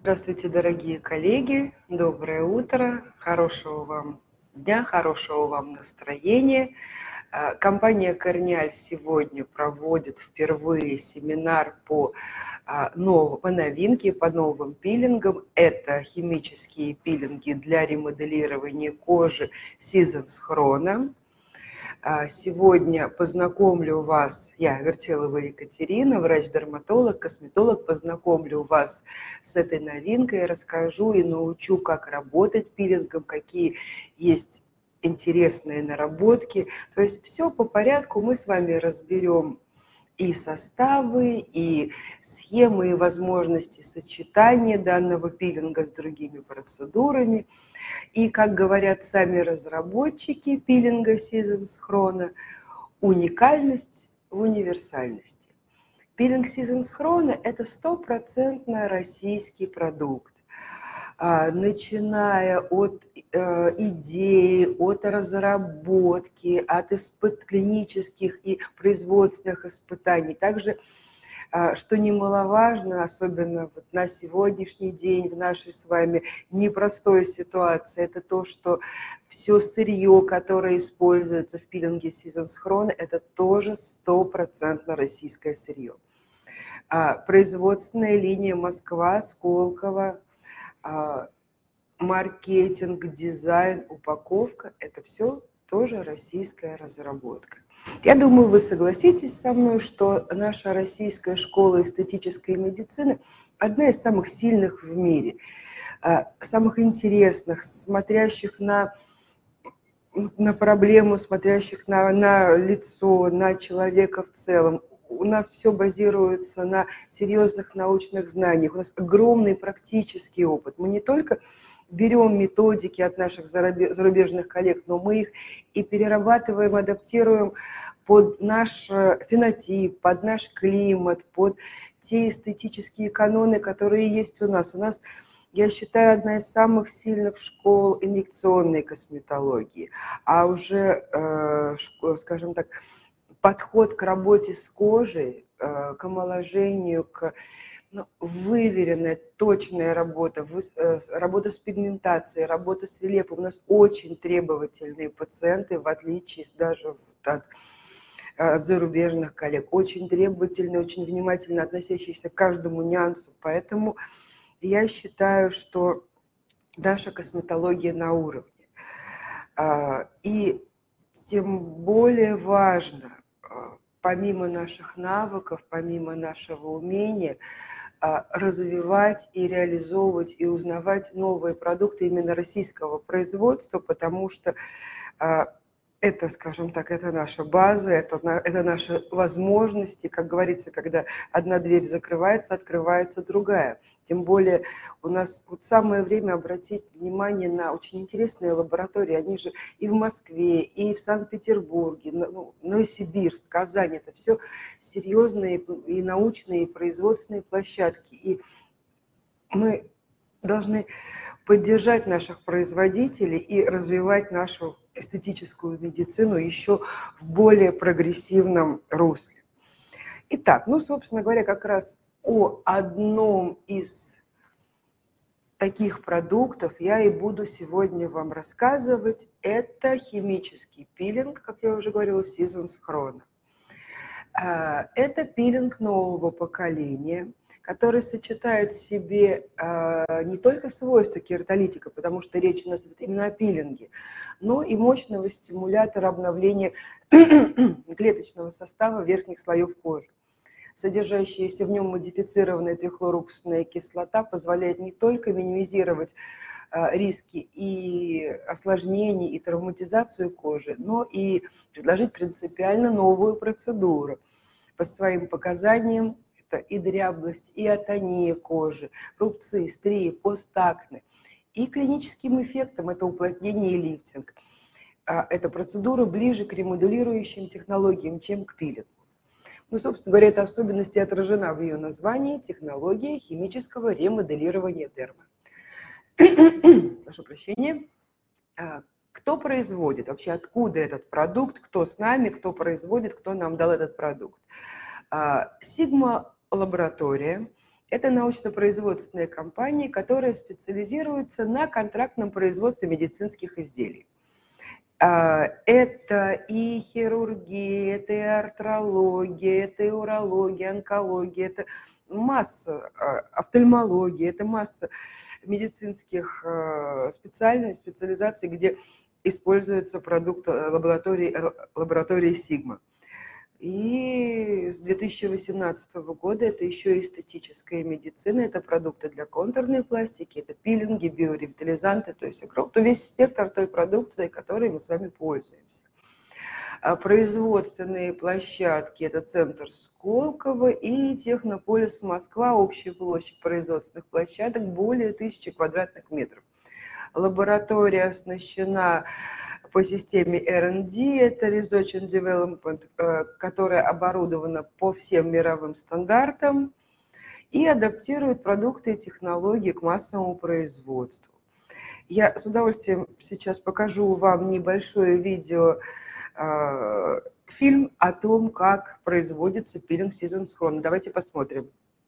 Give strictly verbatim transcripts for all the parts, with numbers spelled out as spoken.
Здравствуйте, дорогие коллеги, доброе утро, хорошего вам дня, хорошего вам настроения. Компания Корнеаль сегодня проводит впервые семинар по, новым, по новинке, по новым пилингам. Это химические пилинги для ремоделирования кожи Seasons Chrono. Сегодня познакомлю вас, я Вертелова Екатерина, врач-дерматолог, косметолог, познакомлю вас с этой новинкой, расскажу и научу, как работать пилингом, какие есть интересные наработки. То есть все по порядку мы с вами разберем и составы, и схемы, и возможности сочетания данного пилинга с другими процедурами. И, как говорят сами разработчики пилинга Seasons Chrono, уникальность в универсальности. Пилинг Seasons Chrono – это стопроцентно российский продукт. Начиная от идеи, от разработки, от испыт, клинических и производственных испытаний. Также, что немаловажно, особенно вот на сегодняшний день в нашей с вами непростой ситуации, это то, что все сырье, которое используется в пилинге Seasons Chrono, это тоже стопроцентно российское сырье. Производственная линия Москва, Сколково, маркетинг, дизайн, упаковка – это все тоже российская разработка. Я думаю, вы согласитесь со мной, что наша российская школа эстетической медицины одна из самых сильных в мире, самых интересных, смотрящих на, на проблему, смотрящих на, на лицо, на человека в целом. У нас все базируется на серьезных научных знаниях, у нас огромный практический опыт. Мы не только берем методики от наших зарубежных коллег, но мы их и перерабатываем, адаптируем под наш фенотип, под наш климат, под те эстетические каноны, которые есть у нас. У нас, я считаю, одна из самых сильных школ инъекционной косметологии, а уже, скажем так, подход к работе с кожей, к омоложению, к ну, выверенная, точная работа, работа с пигментацией, работа с рельефом. У нас очень требовательные пациенты, в отличие даже от, от зарубежных коллег. Очень требовательные, очень внимательно относящиеся к каждому нюансу. Поэтому я считаю, что наша косметология на уровне. И тем более важно, помимо наших навыков, помимо нашего умения, развивать и реализовывать и узнавать новые продукты именно российского производства, потому что это, скажем так, это наша база, это, это наши возможности. Как говорится, когда одна дверь закрывается, открывается другая. Тем более у нас вот самое время обратить внимание на очень интересные лаборатории. Они же и в Москве, и в Санкт-Петербурге, ну, Новосибирск, Казань. Это все серьезные и научные, и производственные площадки. И мы должны поддержать наших производителей и развивать нашу эстетическую медицину еще в более прогрессивном русле. Итак, ну, собственно говоря, как раз о одном из таких продуктов я и буду сегодня вам рассказывать. Это химический пилинг, как я уже говорила, Seasons Chrono. Это пилинг нового поколения, который сочетает в себе э, не только свойства кератолитика, потому что речь у нас идет именно о пилинге, но и мощного стимулятора обновления клеточного состава верхних слоев кожи. Содержащаяся в нем модифицированная трихлоруксусная кислота позволяет не только минимизировать э, риски и осложнений, и травматизацию кожи, но и предложить принципиально новую процедуру по своим показаниям. И дряблость, и атония кожи, рубцы, стрии, постакне. И клиническим эффектом это уплотнение и лифтинг. Эта процедура ближе к ремоделирующим технологиям, чем к пилингу. Ну, собственно говоря, эта особенность и отражена в ее названии «Технология химического ремоделирования дермы». Прошу прощения. Кто производит? Вообще, откуда этот продукт? Кто с нами? Кто производит? Кто нам дал этот продукт? Sigma лаборатория Это научно-производственная компания, которая специализируется на контрактном производстве медицинских изделий. Это и хирургия, это и артрология, это и урология, онкология, это масса офтальмологии, это масса медицинских специальностей, специализаций, где используются продукты лаборатории, лаборатории Sigma. И с две тысячи восемнадцатого года это еще и эстетическая медицина, это продукты для контурной пластики, это пилинги, биоревитализанты, то есть то весь спектр той продукции, которой мы с вами пользуемся. А производственные площадки – это центр Сколково и Технополис Москва, общая площадь производственных площадок более тысячи квадратных метров. Лаборатория оснащена по системе эр энд ди, это Research and Development, которая оборудована по всем мировым стандартам и адаптирует продукты и технологии к массовому производству. Я с удовольствием сейчас покажу вам небольшое видео, фильм о том, как производится пилинг Синхрона. Давайте посмотрим.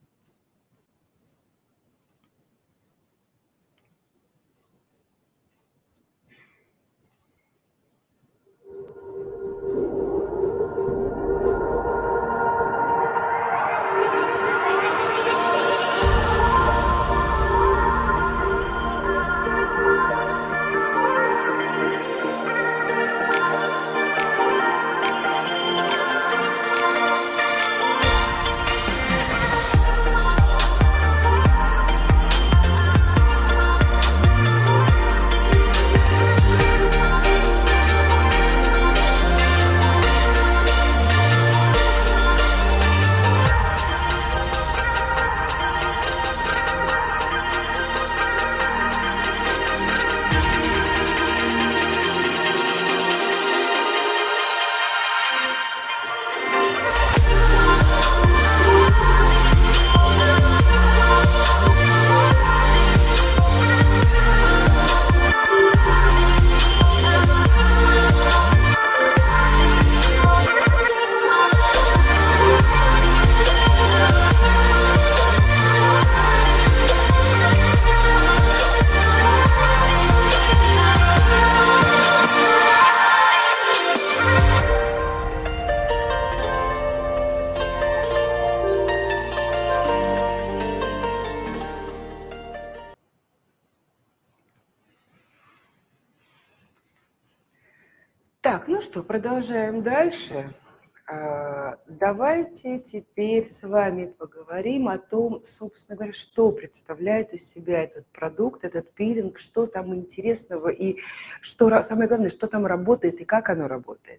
Так, ну что, продолжаем дальше. Давайте теперь с вами поговорим о том, собственно говоря, что представляет из себя этот продукт, этот пилинг, что там интересного и что, самое главное, что там работает и как оно работает.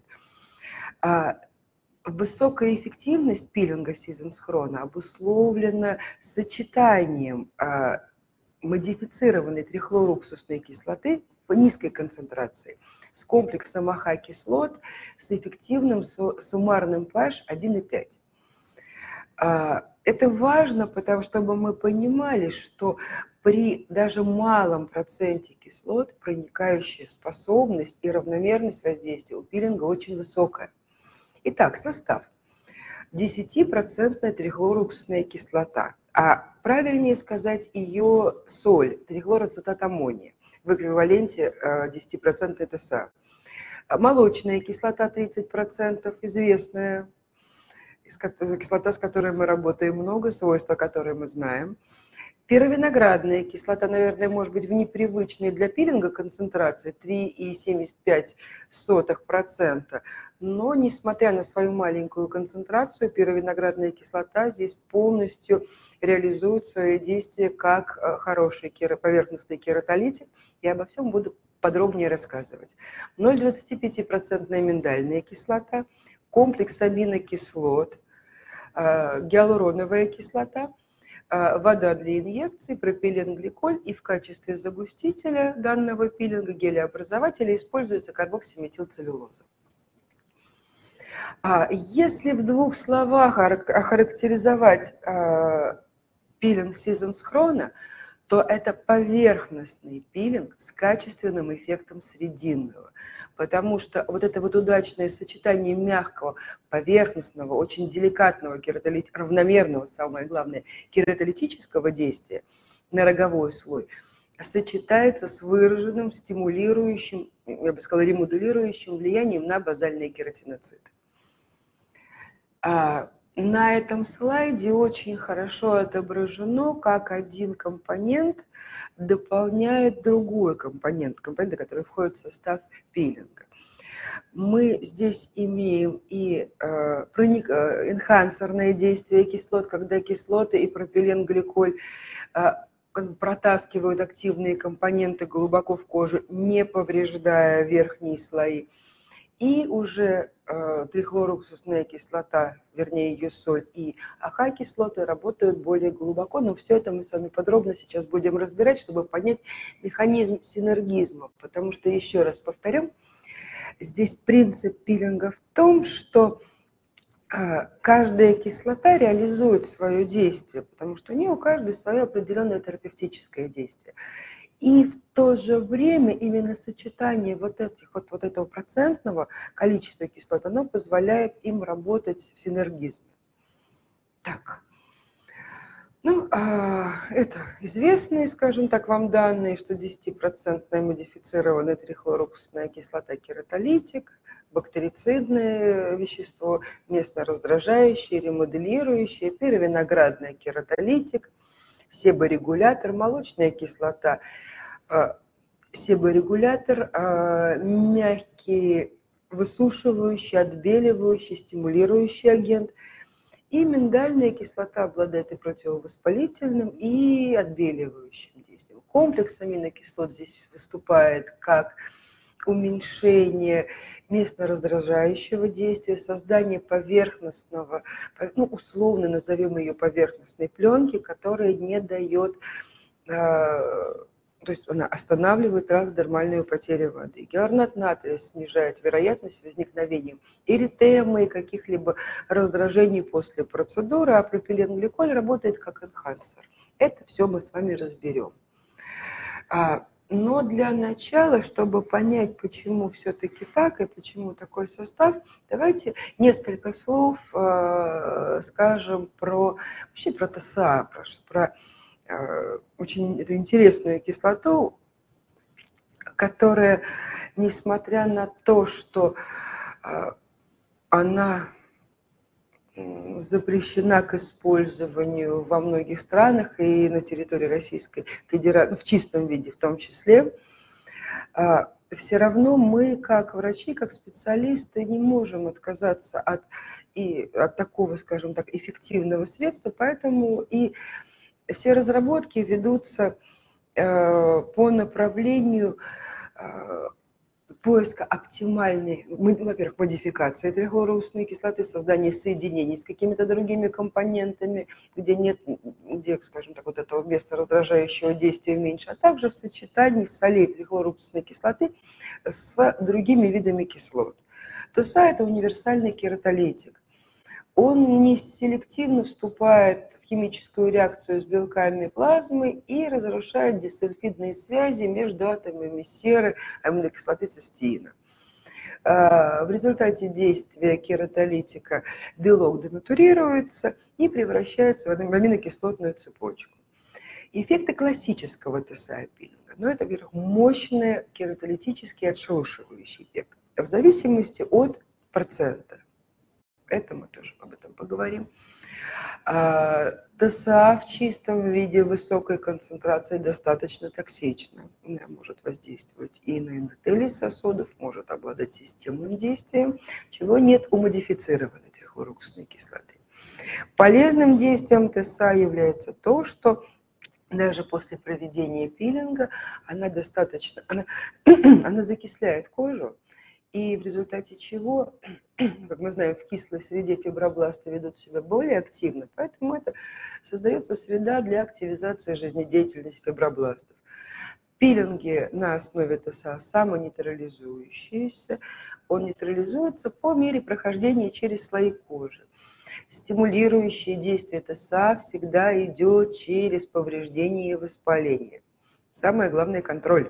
Высокая эффективность пилинга Синхрона обусловлена сочетанием модифицированной трихлоруксусной кислоты в низкой концентрации с комплексом АХ-кислот с эффективным суммарным pH один и пять. Это важно, потому что чтобы мы понимали, что при даже малом проценте кислот проникающая способность и равномерность воздействия у пилинга очень высокая. Итак, состав. десятипроцентная трихлоруксусная кислота, а правильнее сказать ее соль, трихлороацетат аммония, в эквиваленте десятипроцентной тэ эс а. Молочная кислота тридцать процентов, известная кислота, с которой мы работаем много, свойства которой мы знаем. Перовиноградная кислота, наверное, может быть в непривычной для пилинга концентрации три и семьдесят пять сотых процента, но несмотря на свою маленькую концентрацию, перовиноградная кислота здесь полностью реализует свои действия как хороший поверхностный кератолитик. Я обо всем буду подробнее рассказывать. ноль целых двадцать пять сотых процента миндальная кислота, комплекс аминокислот, гиалуроновая кислота, вода для инъекции, пропиленгликоль, и в качестве загустителя данного пилинга, гелеобразователя, используется карбоксиметилцеллюлоза. Если в двух словах охарактеризовать пилинг Синхрона, то это поверхностный пилинг с качественным эффектом срединного. Потому что вот это вот удачное сочетание мягкого, поверхностного, очень деликатного, кератолит... равномерного, самое главное, кератолитического действия на роговой слой сочетается с выраженным стимулирующим, я бы сказала, ремодулирующим влиянием на базальные кератиноциты. А на этом слайде очень хорошо отображено, как один компонент дополняет другой компонент, компоненты, которые входят в состав пилинга. Мы здесь имеем и э, проник, э, энхансерное действие кислот, когда кислоты и пропиленгликоль э, протаскивают активные компоненты глубоко в кожу, не повреждая верхние слои. И уже э, трихлоруксусная кислота, вернее ее соль, и АХ-кислоты работают более глубоко, но все это мы с вами подробно сейчас будем разбирать, чтобы понять механизм синергизма. Потому что, еще раз повторю, здесь принцип пилинга в том, что э, каждая кислота реализует свое действие, потому что у нее у каждой свое определенное терапевтическое действие. И в то же время именно сочетание вот, этих, вот, вот этого процентного количества кислот, оно позволяет им работать в синергизме. Так, ну, а, это известные, скажем так, вам данные, что десятипроцентная модифицированная трихлоруксусная кислота кератолитик, бактерицидное вещество, местно-раздражающее, ремоделирующее, первиноградная кератолитик, себорегулятор, молочная кислота, себорегулятор, мягкий высушивающий, отбеливающий, стимулирующий агент. И миндальная кислота обладает и противовоспалительным, и отбеливающим действием. Комплекс аминокислот здесь выступает как уменьшение местно-раздражающего действия, создание поверхностного, ну, условно назовем ее поверхностной пленки, которая не дает, э, то есть она останавливает трансдермальную потерю воды. Гиалуронат натрия снижает вероятность возникновения эритемы и каких-либо раздражений после процедуры, а пропиленгликоль работает как энхансер. Это все мы с вами разберем. Но для начала, чтобы понять, почему все-таки так и почему такой состав, давайте несколько слов э, скажем про, вообще про ТСА, про, про э, очень эту интересную кислоту, которая, несмотря на то, что э, она запрещена к использованию во многих странах и на территории Российской Федерации, в чистом виде в том числе, все равно мы, как врачи, как специалисты, не можем отказаться от, и, от такого, скажем так, эффективного средства, поэтому и все разработки ведутся по направлению поиска оптимальной, во-первых, модификации трихлоруксусной кислоты, создания соединений с какими-то другими компонентами, где нет, где, скажем так, вот этого места раздражающего действия меньше, а также в сочетании солей трихлоруксусной кислоты с другими видами кислот. ТСА – это универсальный кератолитик. Он не селективно вступает в химическую реакцию с белками плазмы и разрушает дисульфидные связи между атомами серы аминокислоты цистеина. В результате действия кератолитика белок денатурируется и превращается в аминокислотную цепочку. Эффекты классического ТСА-пилинга, ну, это, во-первых, мощный кератолитический отшелушивающий эффект, в зависимости от процента. Это мы тоже об этом поговорим. ТСА в чистом виде высокой концентрации достаточно токсична. Она может воздействовать и на эндотелий сосудов, может обладать системным действием, чего нет у модифицированной трихлоруксусной кислоты. Полезным действием ТСА является то, что даже после проведения пилинга она достаточно, она, она закисляет кожу, и в результате чего, как мы знаем, в кислой среде фибробласты ведут себя более активно, поэтому это создается среда для активизации жизнедеятельности фибробластов. Пилинги на основе ТСА самонейтрализующиеся, он нейтрализуется по мере прохождения через слои кожи. Стимулирующее действие ТСА всегда идет через повреждение и воспаление. Самое главное – контроль.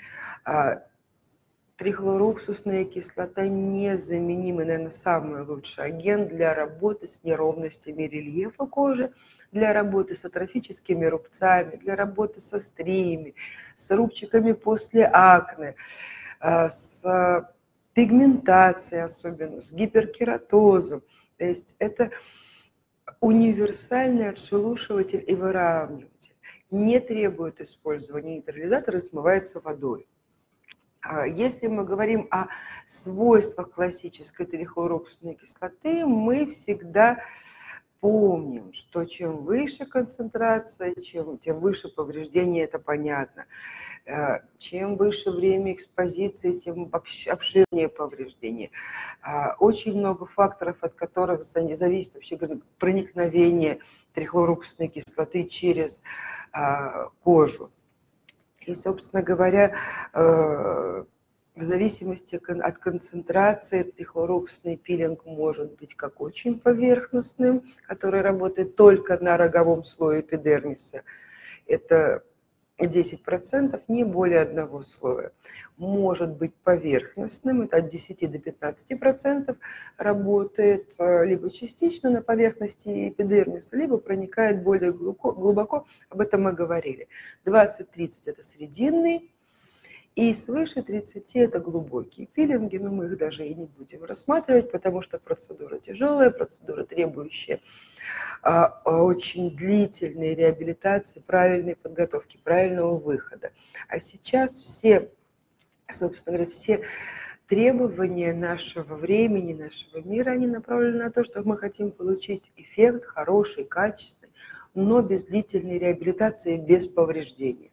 Трихлоруксусная кислота незаменимый, наверное, самый лучший агент для работы с неровностями рельефа кожи, для работы с атрофическими рубцами, для работы со стриями, с рубчиками после акне, с пигментацией особенно, с гиперкератозом. То есть это универсальный отшелушиватель и выравниватель. Не требует использования нейтрализатора и смывается водой. Если мы говорим о свойствах классической трихлоруксусной кислоты, мы всегда помним, что чем выше концентрация, чем, тем выше повреждение, это понятно. Чем выше время экспозиции, тем обширнее повреждение. Очень много факторов, от которых зависит вообще проникновение трихлоруксусной кислоты через кожу. И, собственно говоря, в зависимости от концентрации трихлоруксусный пилинг может быть как очень поверхностным, который работает только на роговом слое эпидермиса. Это десять процентов, не более одного слоя. Может быть поверхностным, это от десяти до пятнадцати процентов работает либо частично на поверхности эпидермиса, либо проникает более глубоко, об этом мы говорили. двадцать-тридцать это срединный, и свыше тридцати это глубокие пилинги, но мы их даже и не будем рассматривать, потому что процедура тяжелая, процедура требующая очень длительной реабилитации, правильной подготовки, правильного выхода. А сейчас все, собственно говоря, все требования нашего времени, нашего мира, они направлены на то, что мы хотим получить эффект хороший, качественный, но без длительной реабилитации, без повреждений.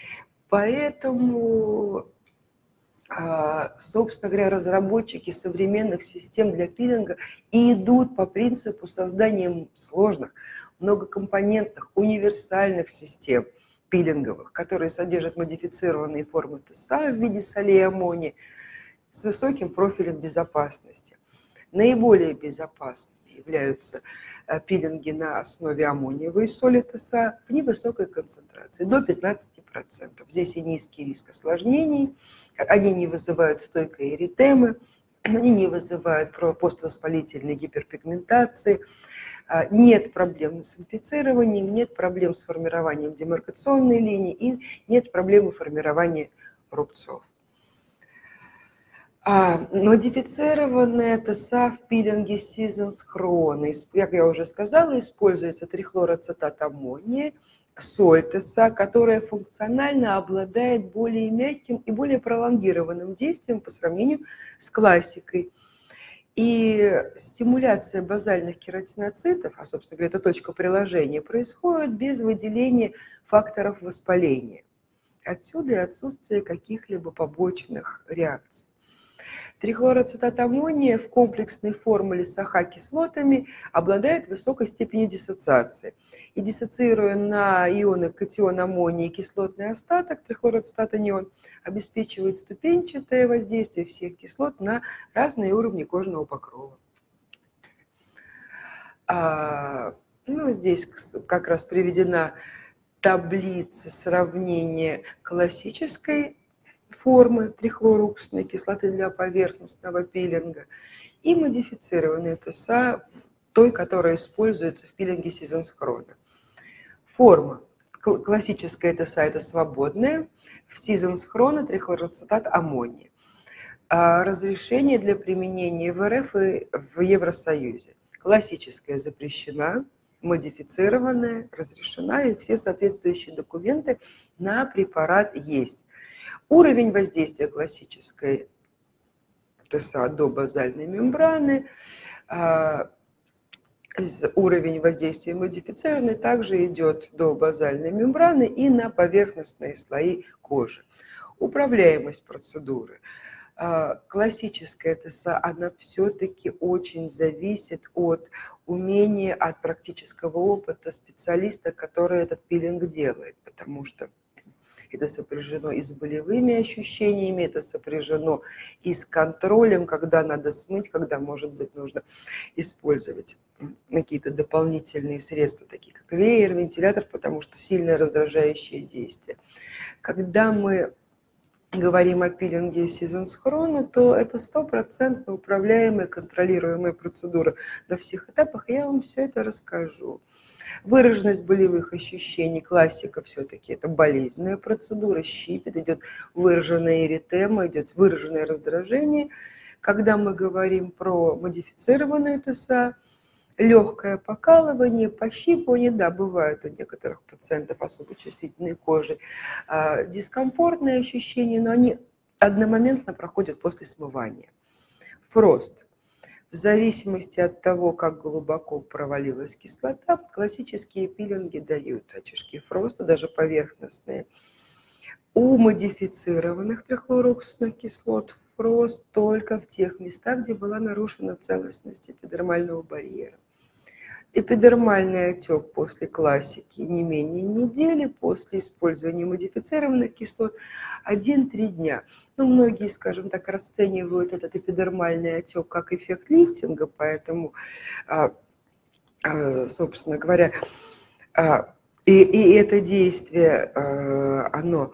Поэтому, собственно говоря, разработчики современных систем для пилинга и идут по принципу создания сложных, многокомпонентных, универсальных систем пилинговых, которые содержат модифицированные формы ТСА в виде солей аммония с высоким профилем безопасности. Наиболее безопасными являются пилинги на основе аммониевой соли ТСА в невысокой концентрации, до пятнадцати процентов. Здесь и низкий риск осложнений, они не вызывают стойкой эритемы, они не вызывают поствоспалительной гиперпигментации, нет проблем с инфицированием, нет проблем с формированием демаркационной линии и нет проблемы формирования рубцов. А, модифицированная ТСА в пилинге Seasons Chrono, как я уже сказала, используется трихлороацетат аммония, соль ТСА, которая функционально обладает более мягким и более пролонгированным действием по сравнению с классикой. И стимуляция базальных кератиноцитов, а, собственно говоря, это точка приложения, происходит без выделения факторов воспаления. Отсюда и отсутствие каких-либо побочных реакций. Трихлороацетат аммония в комплексной формуле с АХ-кислотами обладает высокой степенью диссоциации. И диссоциируя на ионы катион аммония и кислотный остаток, трихлороацетат анион обеспечивает ступенчатое воздействие всех кислот на разные уровни кожного покрова. А, ну, здесь как раз приведена таблица сравнения классической формы трихлоруксусной кислоты для поверхностного пилинга и модифицированной ТСА, той, которая используется в пилинге Seasons Chrono. Форма классическая ТСА – это свободная, в Seasons Chrono трихлороацетат аммония. Разрешение для применения в РФ и в Евросоюзе. Классическая запрещена, модифицированная разрешена, и все соответствующие документы на препарат есть. Уровень воздействия классической ТСА до базальной мембраны, уровень воздействия модифицированный также идет до базальной мембраны и на поверхностные слои кожи. Управляемость процедуры. Классическая ТСА, она все-таки очень зависит от умения, от практического опыта специалиста, который этот пилинг делает, потому что Это сопряжено и с болевыми ощущениями, это сопряжено и с контролем, когда надо смыть, когда, может быть, нужно использовать какие-то дополнительные средства, такие как веер, вентилятор, потому что сильное раздражающее действие. Когда мы говорим о пилинге сезонсхрона, то это стопроцентно управляемая, контролируемая процедура на всех этапах. Я вам все это расскажу. Выраженность болевых ощущений, классика все-таки это болезненная процедура, щипет, идет выраженная эритема, идет выраженное раздражение. Когда мы говорим про модифицированную ТСА, легкое покалывание, пощипывание, да, бывает у некоторых пациентов особо чувствительной кожи, дискомфортные ощущения, но они одномоментно проходят после смывания. Фрост. В зависимости от того, как глубоко провалилась кислота, классические пилинги дают очишки фроста, даже поверхностные. У модифицированных трихлоруксных кислот фрост только в тех местах, где была нарушена целостность эпидермального барьера. Эпидермальный отек после классики не менее недели, после использования модифицированных кислот один-три дня. Ну, многие, скажем так, расценивают этот эпидермальный отек как эффект лифтинга, поэтому, собственно говоря, и, и это действие, оно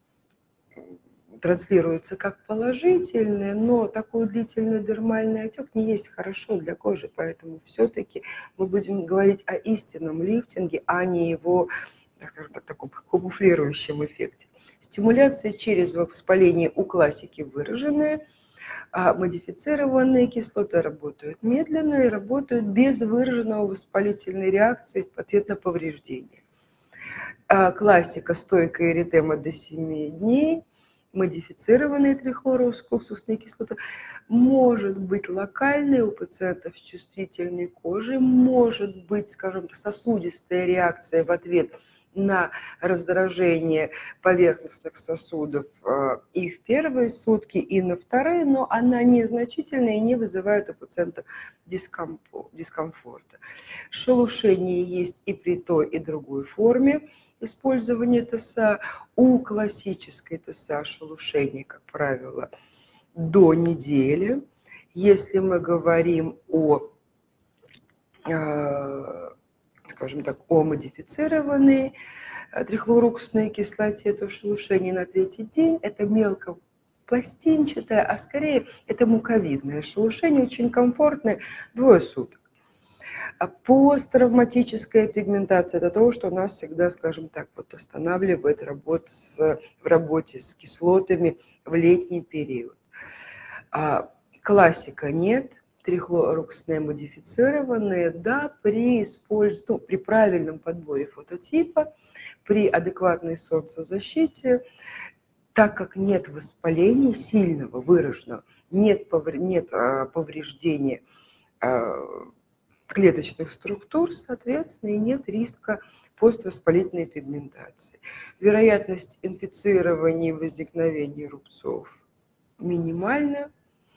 транслируется как положительное, но такой длительный дермальный отек не есть хорошо для кожи, поэтому все-таки мы будем говорить о истинном лифтинге, а не его, скажем так, таком камуфлирующем эффекте. Стимуляция через воспаление у классики выраженная, а модифицированные кислоты работают медленно и работают без выраженного воспалительной реакции в ответ на повреждение. А классика стойкая эритема до семи дней, модифицированные трихлороуксусные кислоты, может быть локальной у пациентов с чувствительной кожей, может быть, скажем так, сосудистая реакция в ответ на раздражение поверхностных сосудов и в первые сутки, и на вторые, но она незначительная и не вызывает у пациента дискомфорта. Шелушение есть и при той, и другой форме использования ТСА. У классической ТСА шелушение, как правило, до недели. Если мы говорим о, скажем так, о модифицированной трихлоруксной кислоте, то шелушение на третий день – это мелко пластинчатое, а скорее это муковидное шелушение, очень комфортное, двое суток. Посттравматическая пигментация – это то, что нас всегда, скажем так, вот останавливает работу с, в работе с кислотами в летний период. А классика нет, трихлоруксные модифицированные, да, при использовании, ну, при правильном подборе фототипа, при адекватной солнцезащите, так как нет воспаления сильного, выраженного, нет, повр... нет а, повреждения а, клеточных структур, соответственно, и нет риска поствоспалительной пигментации. Вероятность инфицирования и возникновения рубцов минимальна.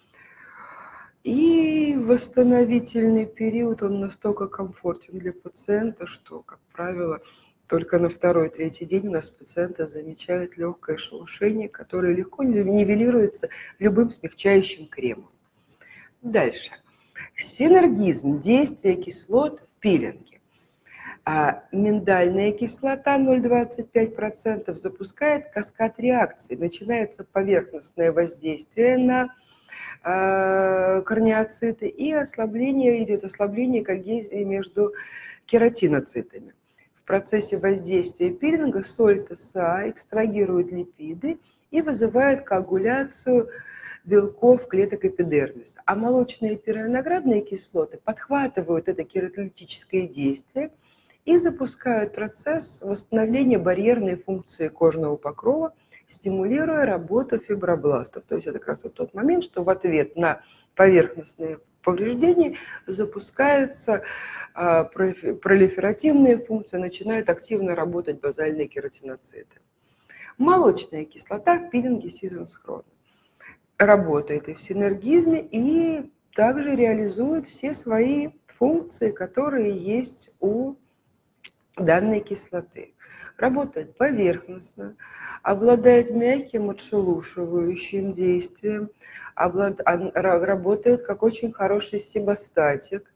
И восстановительный период, он настолько комфортен для пациента, что, как правило, только на второй-третий день у нас пациенты замечают легкое шелушение, которое легко нивелируется любым смягчающим кремом. Дальше. Синергизм действия кислот в пилинге. А миндальная кислота ноль целых двадцать пять сотых процента запускает каскад реакций. Начинается поверхностное воздействие на э, корнеоциты и ослабление, идет ослабление когезии между кератиноцитами. В процессе воздействия пилинга соль ТСА экстрагирует липиды и вызывает коагуляцию белков клеток эпидермиса. А молочные пироиноградные кислоты подхватывают это кератолитическое действие и запускают процесс восстановления барьерной функции кожного покрова, стимулируя работу фибробластов. То есть это как раз вот тот момент, что в ответ на поверхностные повреждения запускаются а, пролиферативные функции, начинают активно работать базальные кератиноциты. Молочная кислота в пилинге сезонсхрона работает и в синергизме, и также реализует все свои функции, которые есть у данной кислоты. Работает поверхностно, обладает мягким отшелушивающим действием, облад... работает как очень хороший себостатик,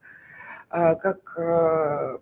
как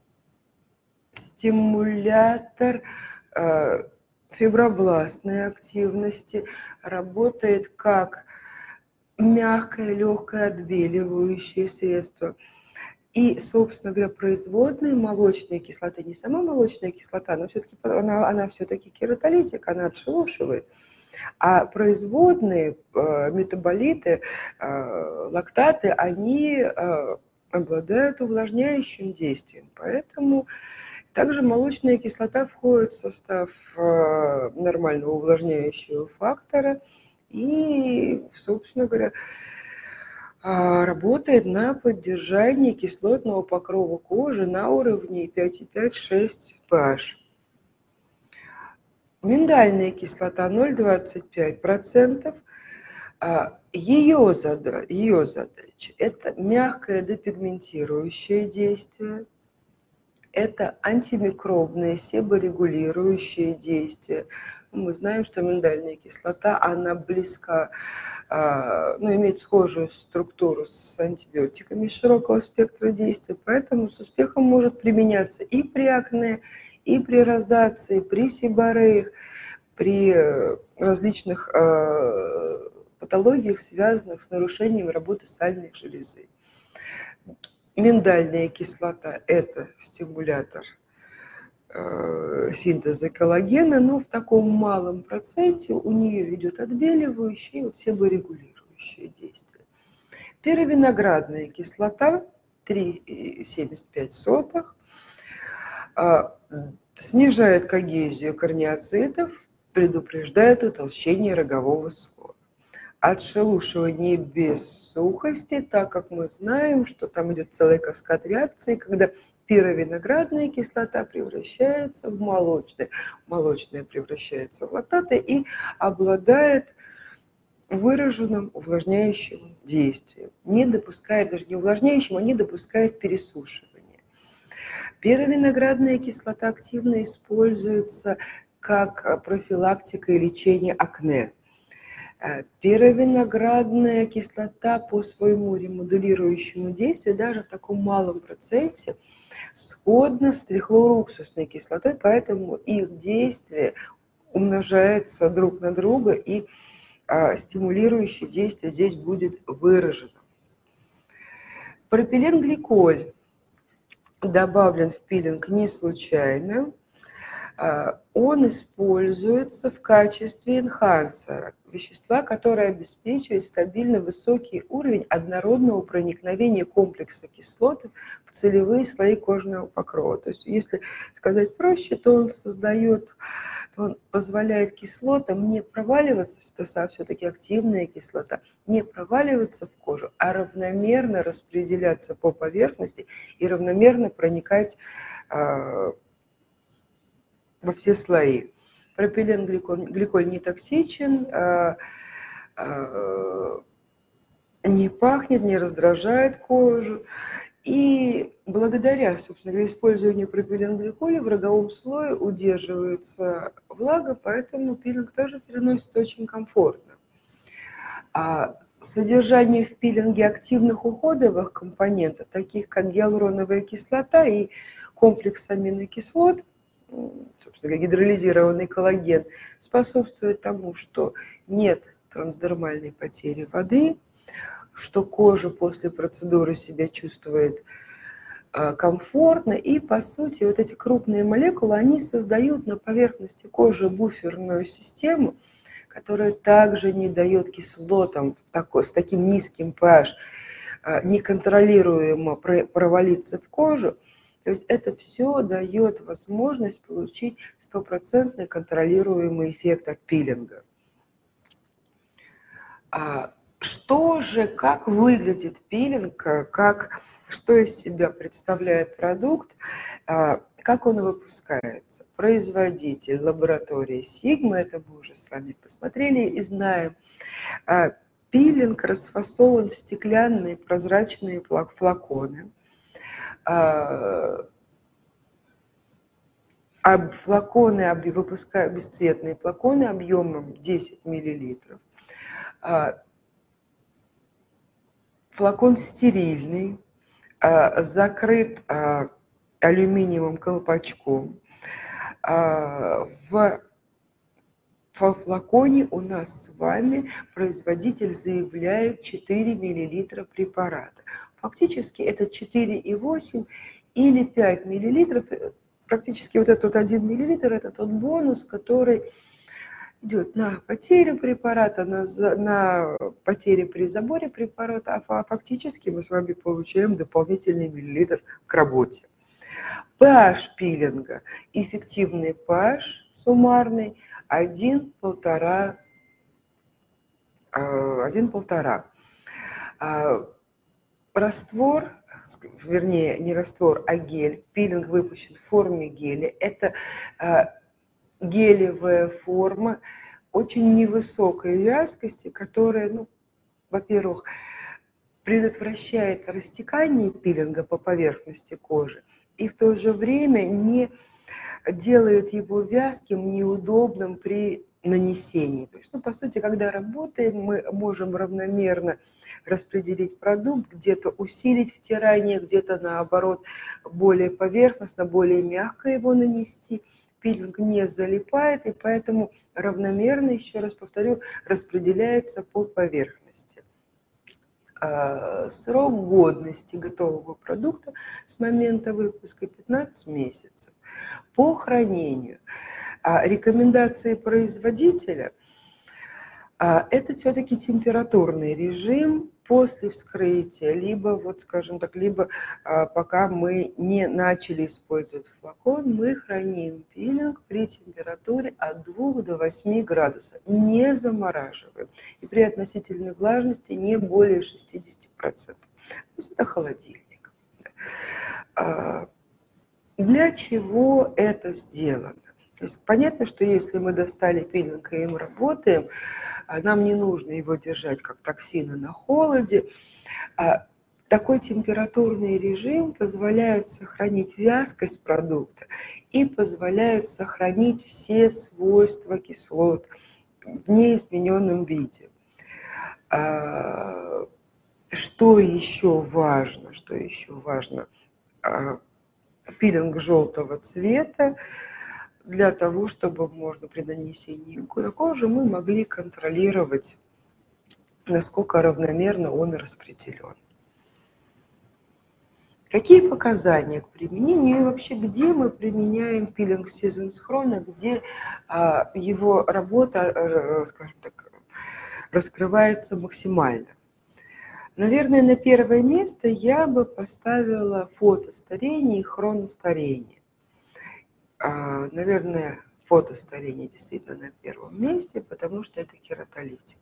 стимулятор фибробластной активности, работает как мягкое, легкое отбеливающее средство. И, собственно говоря, производные молочной кислоты, не сама молочная кислота, но все-таки она, она все-таки кератолитик, она отшелушивает, а производные э, метаболиты, э, лактаты, они э, обладают увлажняющим действием, поэтому также молочная кислота входит в состав э, нормального увлажняющего фактора и, собственно говоря, работает на поддержание кислотного покрова кожи на уровне пять и пять - шесть pH. Миндальная кислота ноль целых двадцать пять сотых процента. Ее задача, ее задача – это мягкое депигментирующее действие, это антимикробное себорегулирующее действие. Мы знаем, что миндальная кислота, она близка, ну, имеет схожую структуру с антибиотиками широкого спектра действия, поэтому с успехом может применяться и при акне, и при розации, при сибореях, при различных патологиях, связанных с нарушением работы сальной железы. Миндальная кислота – это стимулятор синтеза коллагена, но в таком малом проценте у нее идет отбеливающее и вот себорегулирующее действие. Перовиноградная кислота три целых семьдесят пять сотых снижает когезию корнеоцитов, предупреждает утолщение рогового слоя. Отшелушивание без сухости, так как мы знаем, что там идет целый каскад реакций, когда пировиноградная кислота превращается в молочную, молочная превращается в лактаты и обладает выраженным увлажняющим действием, не допускает, даже не увлажняющим, а не допускает пересушивания. Пировиноградная кислота активно используется как профилактика и лечение акне. Пировиноградная кислота по своему ремоделирующему действию даже в таком малом проценте сходна с трихлоруксусной кислотой, поэтому их действие умножается друг на друга, и а, стимулирующее действие здесь будет выражено. Пропиленгликоль добавлен в пилинг не случайно. Он используется в качестве энхансера, вещества, которое обеспечивает стабильно высокий уровень однородного проникновения комплекса кислот в целевые слои кожного покрова. То есть, если сказать проще, то он создает, то он позволяет кислотам не проваливаться, а все-таки активная кислота, не проваливаться в кожу, а равномерно распределяться по поверхности и равномерно проникать во все слои. Пропиленгликоль не токсичен, а, а, не пахнет, не раздражает кожу. И благодаря, собственно говоря, использованию пропиленгликоля в роговом слое удерживается влага, поэтому пилинг тоже переносится очень комфортно. А содержание в пилинге активных уходовых компонентов, таких как гиалуроновая кислота и комплекс аминокислот, собственно, гидролизированный коллаген, способствует тому, что нет трансдермальной потери воды, что кожа после процедуры себя чувствует комфортно, и, по сути, вот эти крупные молекулы, они создают на поверхности кожи буферную систему, которая также не дает кислотам с таким низким pH неконтролируемо провалиться в кожу. То есть это все дает возможность получить стопроцентный контролируемый эффект от пилинга. А что же, как выглядит пилинг, как, что из себя представляет продукт, как он выпускается? Производитель лаборатории Sigma, это мы уже с вами посмотрели и знаем. Пилинг расфасован в стеклянные прозрачные флаконы. а флаконы, выпускают бесцветные флаконы объемом десять миллилитров. Флакон стерильный, закрыт алюминиевым колпачком. В флаконе у нас с вами производитель заявляет четыре миллилитра препарата. Фактически это четыре и восемь или пять миллилитров. Практически вот этот один миллилитр – это тот бонус, который идет на потерю препарата, на, на потерю при заборе препарата, а фактически мы с вами получаем дополнительный миллилитр к работе. pH пилинга, эффективный pH суммарный один-полтора. Раствор, вернее не раствор, а гель, пилинг выпущен в форме геля. Это гелевая форма очень невысокой вязкости, которая, ну, во-первых, предотвращает растекание пилинга по поверхности кожи и в то же время не делает его вязким, неудобным при нанесении. То есть, ну, по сути, когда работаем, мы можем равномерно распределить продукт, где-то усилить втирание, где-то наоборот более поверхностно, более мягко его нанести. Пилинг не залипает, и поэтому равномерно, еще раз повторю, распределяется по поверхности. Срок годности готового продукта с момента выпуска пятнадцать месяцев. По хранению рекомендации производителя – это все-таки температурный режим после вскрытия, либо, вот скажем так, либо пока мы не начали использовать флакон, мы храним пилинг при температуре от двух до восьми градусов, не замораживаем, и при относительной влажности не более шестидесяти процентов. То есть это холодильник. Для чего это сделано? То есть понятно, что если мы достали пилинг и им работаем, нам не нужно его держать как токсины на холоде. Такой температурный режим позволяет сохранить вязкость продукта и позволяет сохранить все свойства кислот в неизмененном виде. Что еще важно? Что еще важно? Пилинг желтого цвета. Для того, чтобы можно при нанесении на кожу мы могли контролировать, насколько равномерно он распределен. Какие показания к применению и вообще где мы применяем пилинг Seasons Chrono, где а, его работа, а, скажем так, раскрывается максимально? Наверное, на первое место я бы поставила фотостарение и хроностарение. Наверное, фотостарение действительно на первом месте, потому что это кератолитик.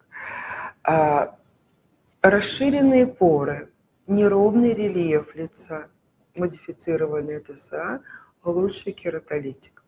Расширенные поры, неровный рельеф лица, модифицированный ТСА, лучший кератолитик.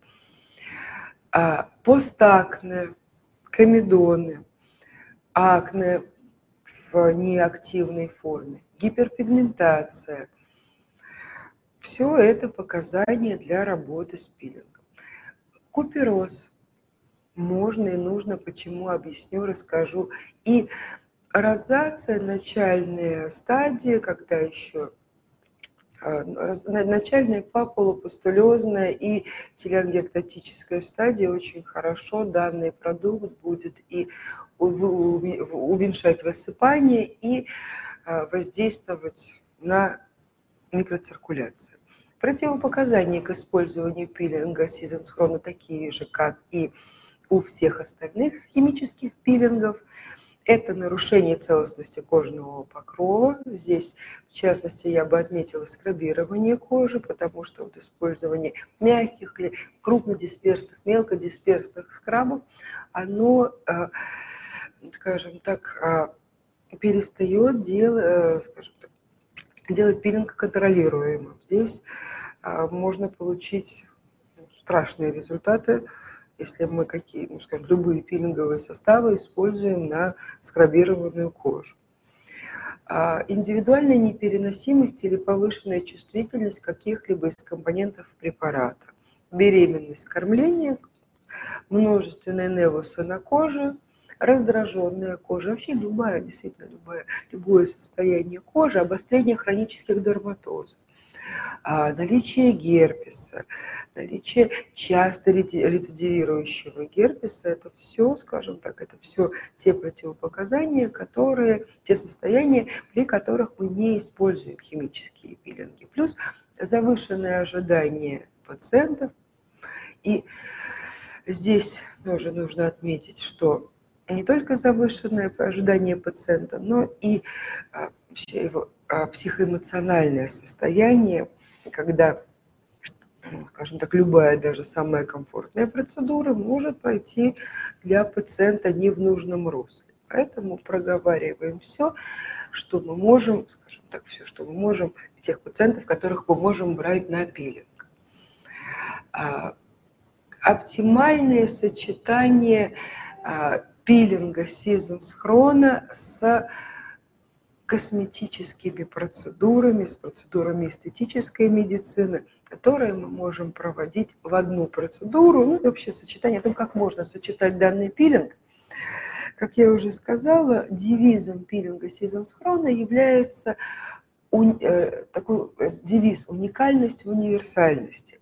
Постакне, комедоны, акне в неактивной форме, гиперпигментация. Все это показания для работы с пилингом. Купероз. Можно и нужно, почему, объясню, расскажу. И розация, начальная стадия, когда еще начальная папулопустулезная и телеангиектатическая стадия, очень хорошо данный продукт будет и уменьшать высыпание, и воздействовать на микроциркуляцию. Противопоказания к использованию пилинга Seasons Chrono такие же, как и у всех остальных химических пилингов. Это нарушение целостности кожного покрова. Здесь, в частности, я бы отметила скрабирование кожи, потому что вот использование мягких, крупнодисперсных, мелкодисперсных скрабов, оно, скажем так, перестает делать, скажем так, делать пилинг контролируемым. Здесь а, можно получить страшные результаты, если мы какие, ну, скажем, любые пилинговые составы используем на скрабированную кожу. А, индивидуальная непереносимость или повышенная чувствительность каких-либо из компонентов препарата. беременность, кормление, множественные невусы на коже, раздраженная кожа, вообще любая, действительно любая, любое состояние кожи, обострение хронических дерматозов, наличие герпеса, наличие часто рецидивирующего герпеса, это все, скажем так, это все те противопоказания, которые, те состояния, при которых мы не используем химические пилинги. Плюс завышенное ожидание пациентов. И здесь тоже нужно отметить, что не только завышенное ожидание пациента, но и вообще его психоэмоциональное состояние, когда, скажем так, любая, даже самая комфортная процедура может пройти для пациента не в нужном русле. Поэтому проговариваем все, что мы можем, скажем так, все, что мы можем, тех пациентов, которых мы можем брать на пилинг. Оптимальное сочетание пилинга Seasons Chrono с косметическими процедурами, с процедурами эстетической медицины, которые мы можем проводить в одну процедуру, ну и вообще сочетание, о том, как можно сочетать данный пилинг. Как я уже сказала, девизом пилинга Seasons Chrono является уни, э, такой э, девиз уникальность в универсальности.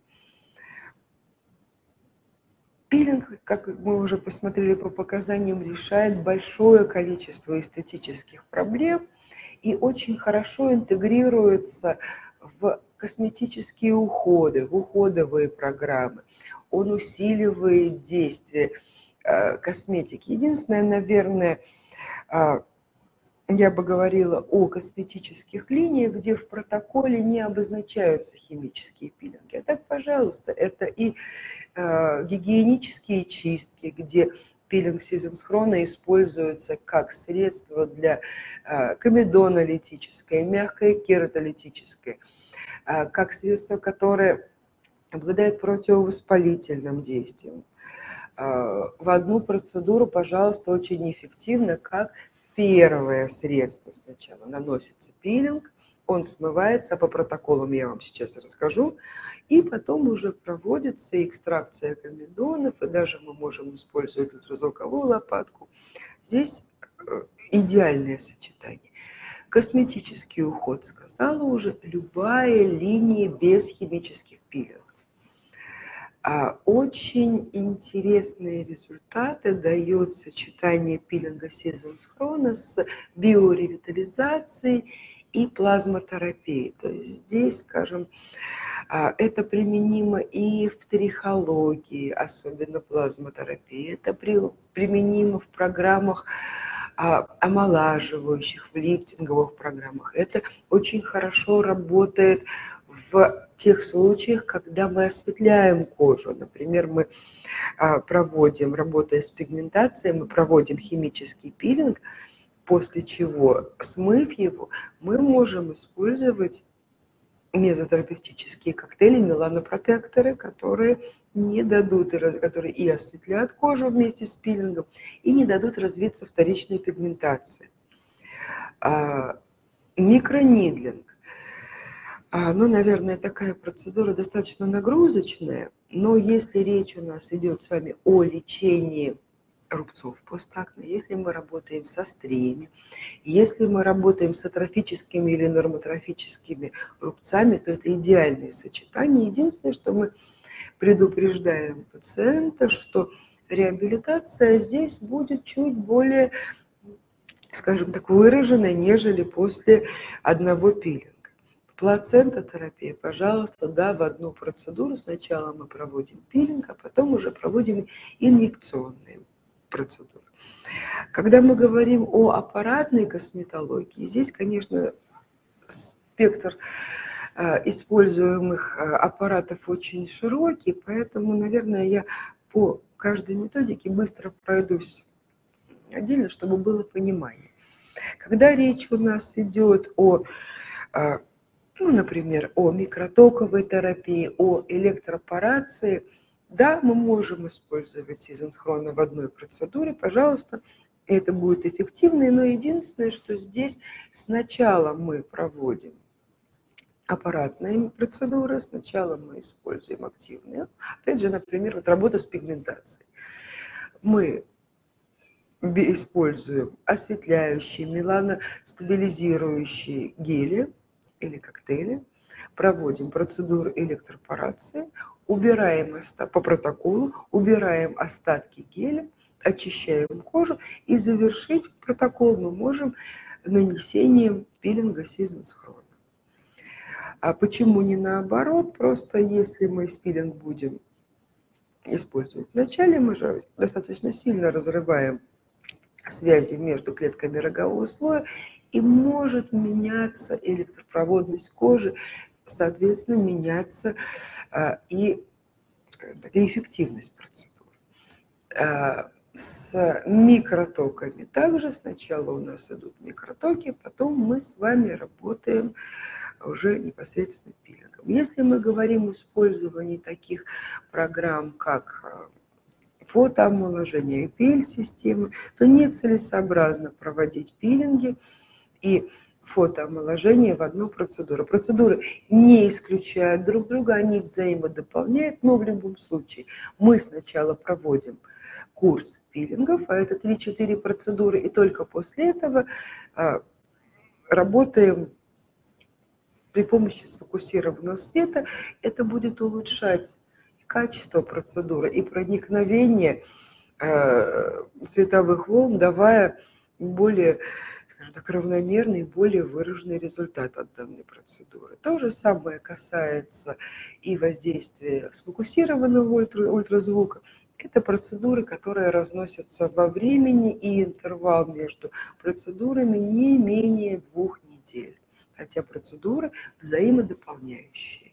Пилинг, как мы уже посмотрели по показаниям, решает большое количество эстетических проблем и очень хорошо интегрируется в косметические уходы, в уходовые программы. Он усиливает действие э, косметики. Единственное, наверное, э, я бы говорила о косметических линиях, где в протоколе не обозначаются химические пилинги. А так, пожалуйста, это и э, гигиенические чистки, где пилинг Seasons Chrono используется как средство для э, комедонолитической, мягкой кератолитической, э, как средство, которое обладает противовоспалительным действием. Э, в одну процедуру, пожалуйста, очень эффективно, как первое средство сначала наносится пилинг, он смывается, по протоколам я вам сейчас расскажу, и потом уже проводится экстракция комедонов, и даже мы можем использовать ультразвуковую лопатку. Здесь идеальное сочетание. Косметический уход, сказала уже, любая линия без химических пилингов. Очень интересные результаты дает сочетание пилинга Seasons Chrono с биоревитализацией и плазмотерапией. То есть здесь, скажем, это применимо и в трихологии, особенно плазмотерапии. Это применимо в программах омолаживающих, в лифтинговых программах. Это очень хорошо работает в тех случаях, когда мы осветляем кожу. Например, мы проводим, работая с пигментацией, мы проводим химический пилинг, после чего, смыв его, мы можем использовать мезотерапевтические коктейли, меланопротекторы, которые не дадут, которые и осветлят кожу вместе с пилингом, и не дадут развиться вторичной пигментации. Микронидлинг. Ну, наверное, такая процедура достаточно нагрузочная, но если речь у нас идет с вами о лечении рубцов постакне, если мы работаем со стриями, если мы работаем с атрофическими или нормотрофическими рубцами, то это идеальное сочетание. Единственное, что мы предупреждаем пациента, что реабилитация здесь будет чуть более, скажем так, выраженной, нежели после одного пилинга. Плацентотерапия, пожалуйста, да, в одну процедуру. Сначала мы проводим пилинг, а потом уже проводим инъекционные процедуры. Когда мы говорим о аппаратной косметологии, здесь, конечно, спектр э, используемых э, аппаратов очень широкий, поэтому, наверное, я по каждой методике быстро пройдусь отдельно, чтобы было понимание. Когда речь у нас идет о э, ну, например, о микротоковой терапии, о электропорации, да, мы можем использовать Seasons Chrono в одной процедуре, пожалуйста, это будет эффективно, но единственное, что здесь сначала мы проводим аппаратные процедуры. Сначала мы используем активные. Опять же, например, вот работа с пигментацией. Мы используем осветляющие, меланостабилизирующие гели или коктейли, проводим процедуру электропорации, убираем по протоколу, убираем остатки геля, очищаем кожу, и завершить протокол мы можем нанесением пилинга Seasons Chrono. А почему не наоборот? Просто если мы пилинг будем использовать вначале, мы же достаточно сильно разрываем связи между клетками рогового слоя, и может меняться электропроводность кожи, соответственно, меняться а, и, и эффективность процедуры. А, с микротоками также сначала у нас идут микротоки, потом мы с вами работаем уже непосредственно пилингом. Если мы говорим о использовании таких программ, как фотоомоложение и пи эл-системы, то нецелесообразно проводить пилинги и фотоомоложение в одну процедуру. Процедуры не исключают друг друга, они взаимодополняют, но в любом случае мы сначала проводим курс пилингов, а это три-четыре процедуры, и только после этого а, работаем при помощи сфокусированного света. Это будет улучшать качество процедуры и проникновение э, световых волн, давая более, скажем так, равномерный, более выраженный результат от данной процедуры. То же самое касается и воздействия сфокусированного ультра, ультразвука. Это процедуры, которые разносятся во времени, и интервал между процедурами не менее двух недель, хотя процедуры взаимодополняющие.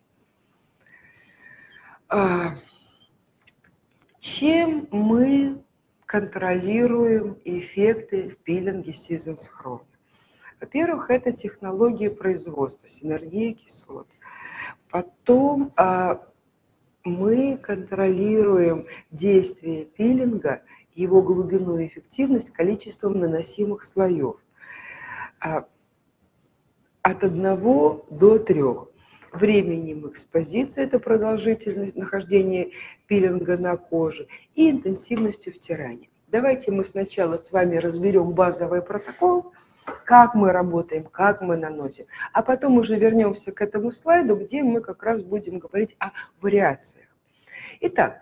Чем мы контролируем эффекты в пилинге Seasons Chrono? Во-первых, это технология производства, синергия кислот. Потом мы контролируем действие пилинга, его глубину и эффективность количеством наносимых слоев. От одного до трех. Временем экспозиции, это продолжительность нахождения пилинга на коже, и интенсивностью втирания. Давайте мы сначала с вами разберем базовый протокол, как мы работаем, как мы наносим, а потом уже вернемся к этому слайду, где мы как раз будем говорить о вариациях. Итак,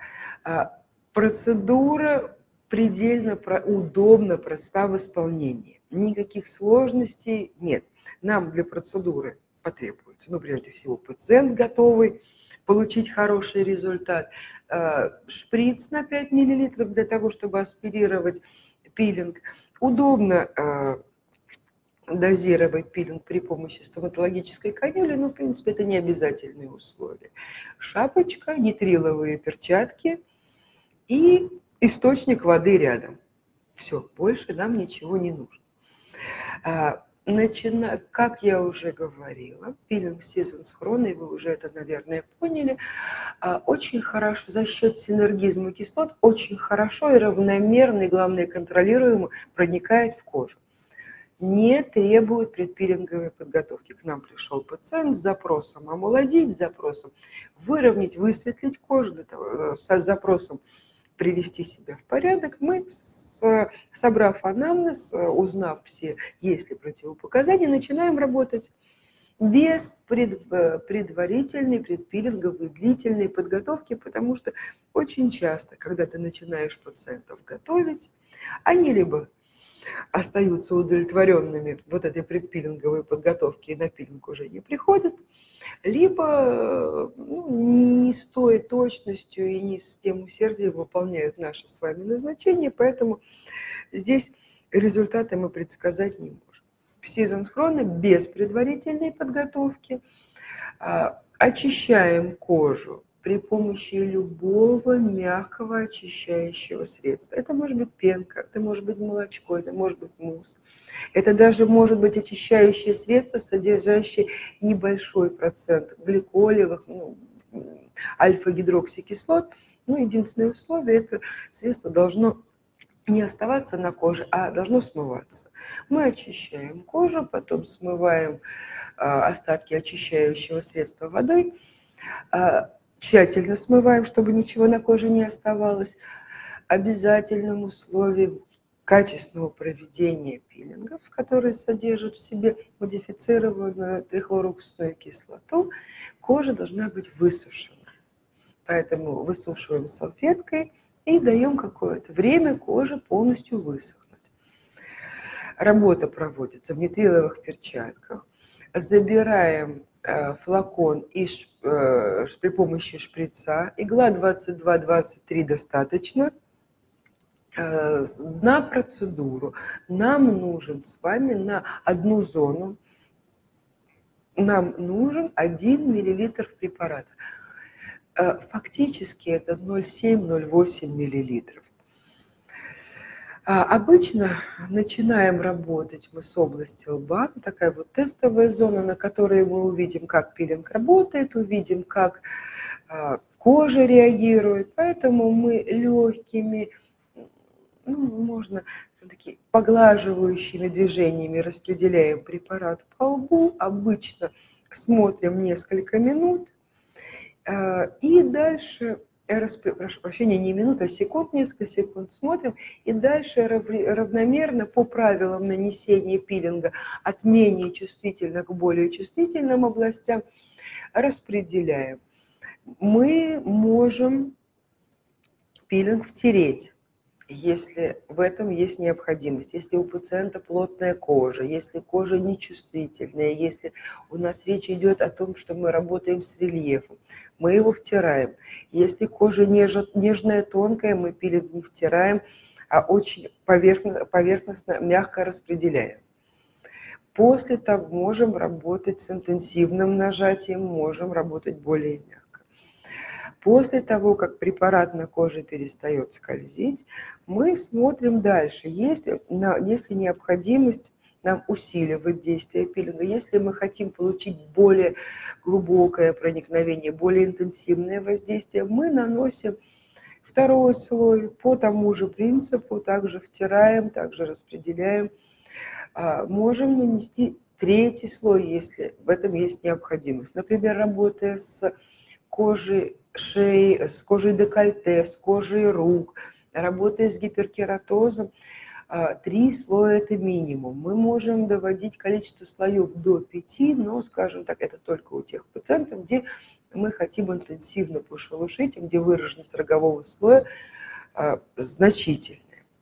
процедура предельно удобна, проста в исполнении. Никаких сложностей нет. Нам для процедуры потребуется, ну, прежде всего, пациент готовый получить хороший результат, шприц на пять миллилитров для того, чтобы аспирировать пилинг. Удобно дозировать пилинг при помощи стоматологической канюли, но, в принципе, это не обязательные условия. Шапочка, нитриловые перчатки и источник воды рядом. Все, больше нам ничего не нужно. Начина... Как я уже говорила, пилинг Seasons Chrono, и вы уже это, наверное, поняли, очень хорошо за счет синергизма кислот, очень хорошо и равномерно, и, главное, контролируемо проникает в кожу. Не требует предпилинговой подготовки. К нам пришел пациент с запросом омолодить, с запросом выровнять, высветлить кожу, для того, с запросом привести себя в порядок. Мы, собрав анамнез, узнав все, есть ли противопоказания, начинаем работать без пред, предварительной, предпилинговой, длительной подготовки, потому что очень часто, когда ты начинаешь пациентов готовить, они либо остаются удовлетворенными вот этой предпилинговой подготовки и на пилинг уже не приходят, либо ну, не с той точностью и не с тем усердием выполняют наши с вами назначения, поэтому здесь результаты мы предсказать не можем. Seasons Chrono без предварительной подготовки. Очищаем кожу при помощи любого мягкого очищающего средства. Это может быть пенка, это может быть молочко, это может быть мусс. Это даже может быть очищающее средство, содержащее небольшой процент гликолевых, ну, альфа-гидроксикислот. Ну, единственное условие, это средство должно не оставаться на коже, а должно смываться. Мы очищаем кожу, потом смываем остатки очищающего средства водой. Тщательно смываем, чтобы ничего на коже не оставалось. Обязательным условием качественного проведения пилингов, которые содержат в себе модифицированную трихлоруксусную кислоту, кожа должна быть высушена. Поэтому высушиваем салфеткой и даем какое-то время коже полностью высохнуть. Работа проводится в нитриловых перчатках. Забираем флакон и при помощи шприца. Игла двадцать два — двадцать три достаточно. На процедуру нам нужен с вами на одну зону, нам нужен один миллилитр препарата. Фактически это ноль целых семь — ноль целых восемь миллилитров. Обычно начинаем работать мы с области лба, такая вот тестовая зона, на которой мы увидим, как пилинг работает, увидим, как кожа реагирует, поэтому мы легкими, ну, можно такие поглаживающими движениями распределяем препарат по лбу, обычно смотрим несколько минут, и дальше, прошу прощения, не минут, а секунд, несколько секунд смотрим, и дальше равномерно по правилам нанесения пилинга от менее чувствительных к более чувствительным областям распределяем. Мы можем пилинг втереть, если в этом есть необходимость, если у пациента плотная кожа, если кожа нечувствительная, если у нас речь идет о том, что мы работаем с рельефом, мы его втираем. Если кожа нежная, тонкая, мы пилинг не втираем, а очень поверхностно, поверхностно мягко распределяем. После того можем работать с интенсивным нажатием, можем работать более мягко. После того, как препарат на коже перестает скользить, мы смотрим дальше, если, если необходимость нам усиливать действие пилинга, если мы хотим получить более глубокое проникновение, более интенсивное воздействие, мы наносим второй слой по тому же принципу, также втираем, также распределяем. Можем нанести третий слой, если в этом есть необходимость. Например, работая с кожей шеи, с кожей декольте, с кожей рук, работая с гиперкератозом, три слоя – это минимум. Мы можем доводить количество слоев до пяти, но, скажем так, это только у тех пациентов, где мы хотим интенсивно пошелушить, где выраженность рогового слоя значительная.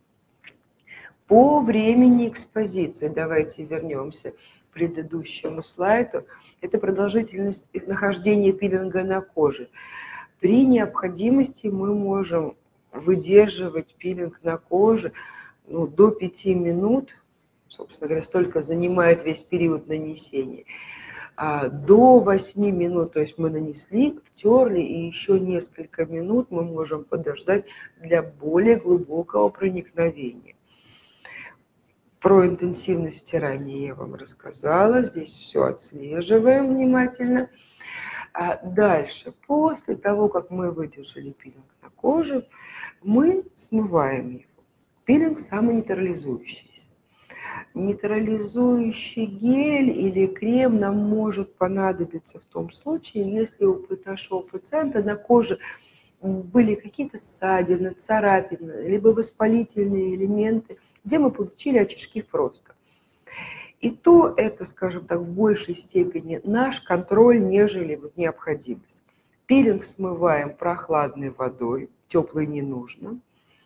По времени экспозиции, давайте вернемся к предыдущему слайду, это продолжительность нахождения пилинга на коже. При необходимости мы можем выдерживать пилинг на коже ну, до пяти минут, собственно говоря, столько занимает весь период нанесения. А до восьми минут, то есть мы нанесли, втерли, и еще несколько минут мы можем подождать для более глубокого проникновения. Про интенсивность втирания я вам рассказала, здесь все отслеживаем внимательно. А дальше, после того, как мы выдержали пилинг на коже, мы смываем его. Пилинг самонейтрализующийся. Нейтрализующий гель или крем нам может понадобиться в том случае, если у нашего пациента на коже были какие-то ссадины, царапины, либо воспалительные элементы, где мы получили очишки фроста. И то это, скажем так, в большей степени наш контроль, нежели вот необходимость. Пилинг смываем прохладной водой, теплой не нужно.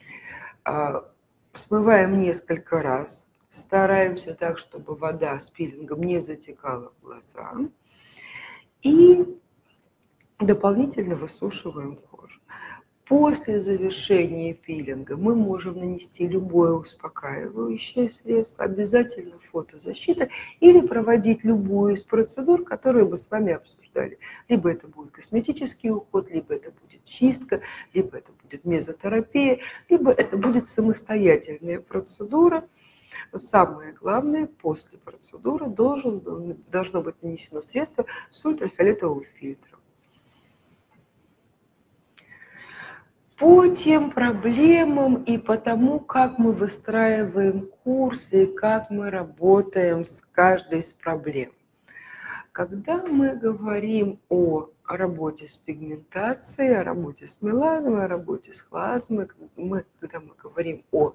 Смываем несколько раз. Стараемся так, чтобы вода с пилингом не затекала в глаза. И дополнительно высушиваем кожу. После завершения пилинга мы можем нанести любое успокаивающее средство, обязательно фотозащита, или проводить любую из процедур, которые мы с вами обсуждали. Либо это будет косметический уход, либо это будет чистка, либо это будет мезотерапия, либо это будет самостоятельная процедура. Но самое главное, после процедуры должен, должно быть нанесено средство с ультрафиолетовым фильтром. По тем проблемам и по тому, как мы выстраиваем курсы, как мы работаем с каждой из проблем. Когда мы говорим о работе с пигментацией, о работе с мелазмой, о работе с хлазмой, мы, когда мы говорим о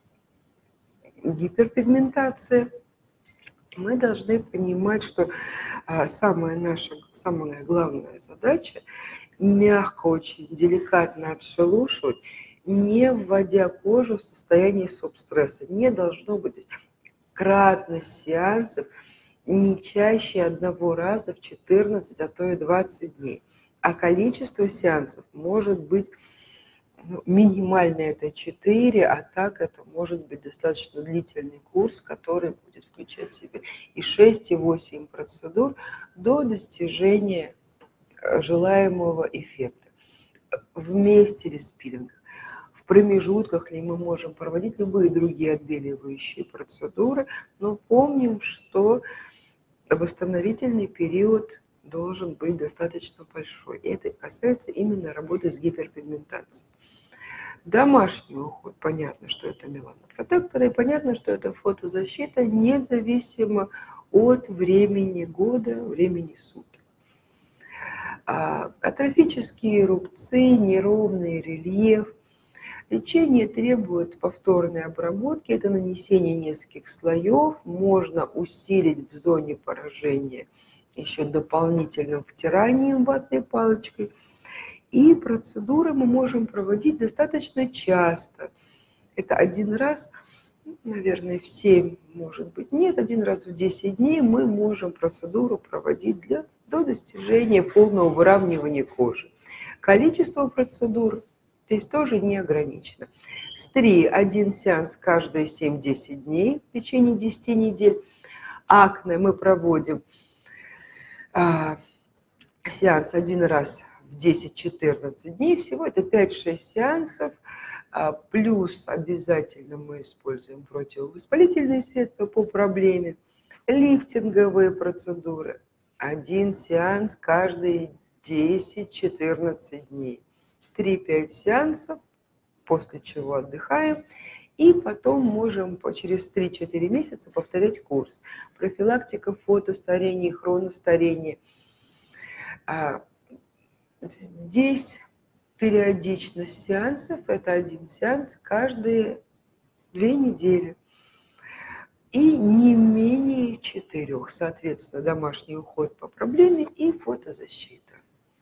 гиперпигментации, мы должны понимать, что а, самая наша, самая главная задача мягко, очень деликатно отшелушивать, не вводя кожу в состояние субстресса. Не должно быть кратность сеансов не чаще одного раза в четырнадцать, а то и двадцать дней. А количество сеансов может быть ну, минимально это четыре, а так это может быть достаточно длительный курс, который будет включать в себя и шесть, и восемь процедур до достижения желаемого эффекта. Вместе ли с пилингом, в промежутках ли мы можем проводить любые другие отбеливающие процедуры, но помним, что восстановительный период должен быть достаточно большой. И это касается именно работы с гиперпигментацией. Домашний уход, понятно, что это меланопротекторы, и понятно, что это фотозащита, независимо от времени года, времени суток. А, атрофические рубцы, неровный рельеф. Лечение требует повторной обработки, это нанесение нескольких слоев, можно усилить в зоне поражения еще дополнительным втиранием ватной палочкой. И процедуры мы можем проводить достаточно часто. Это один раз, наверное, в семь, может быть, нет, один раз в десять дней мы можем процедуру проводить для, до достижения полного выравнивания кожи. Количество процедур здесь тоже не ограничено. Стрии один сеанс каждые семь-десять дней в течение десяти недель. Акне мы проводим а, сеанс один раз в десять-четырнадцать дней. Всего это пять-шесть сеансов. А, плюс обязательно мы используем противовоспалительные средства по проблеме. Лифтинговые процедуры. Один сеанс каждые десять-четырнадцать дней. три-пять сеансов, после чего отдыхаем, и потом можем через три-четыре месяца повторять курс. Профилактика фотостарения, хроностарения. Здесь периодичность сеансов – это один сеанс каждые две недели. И не менее четырех, соответственно, домашний уход по проблеме и фотозащита.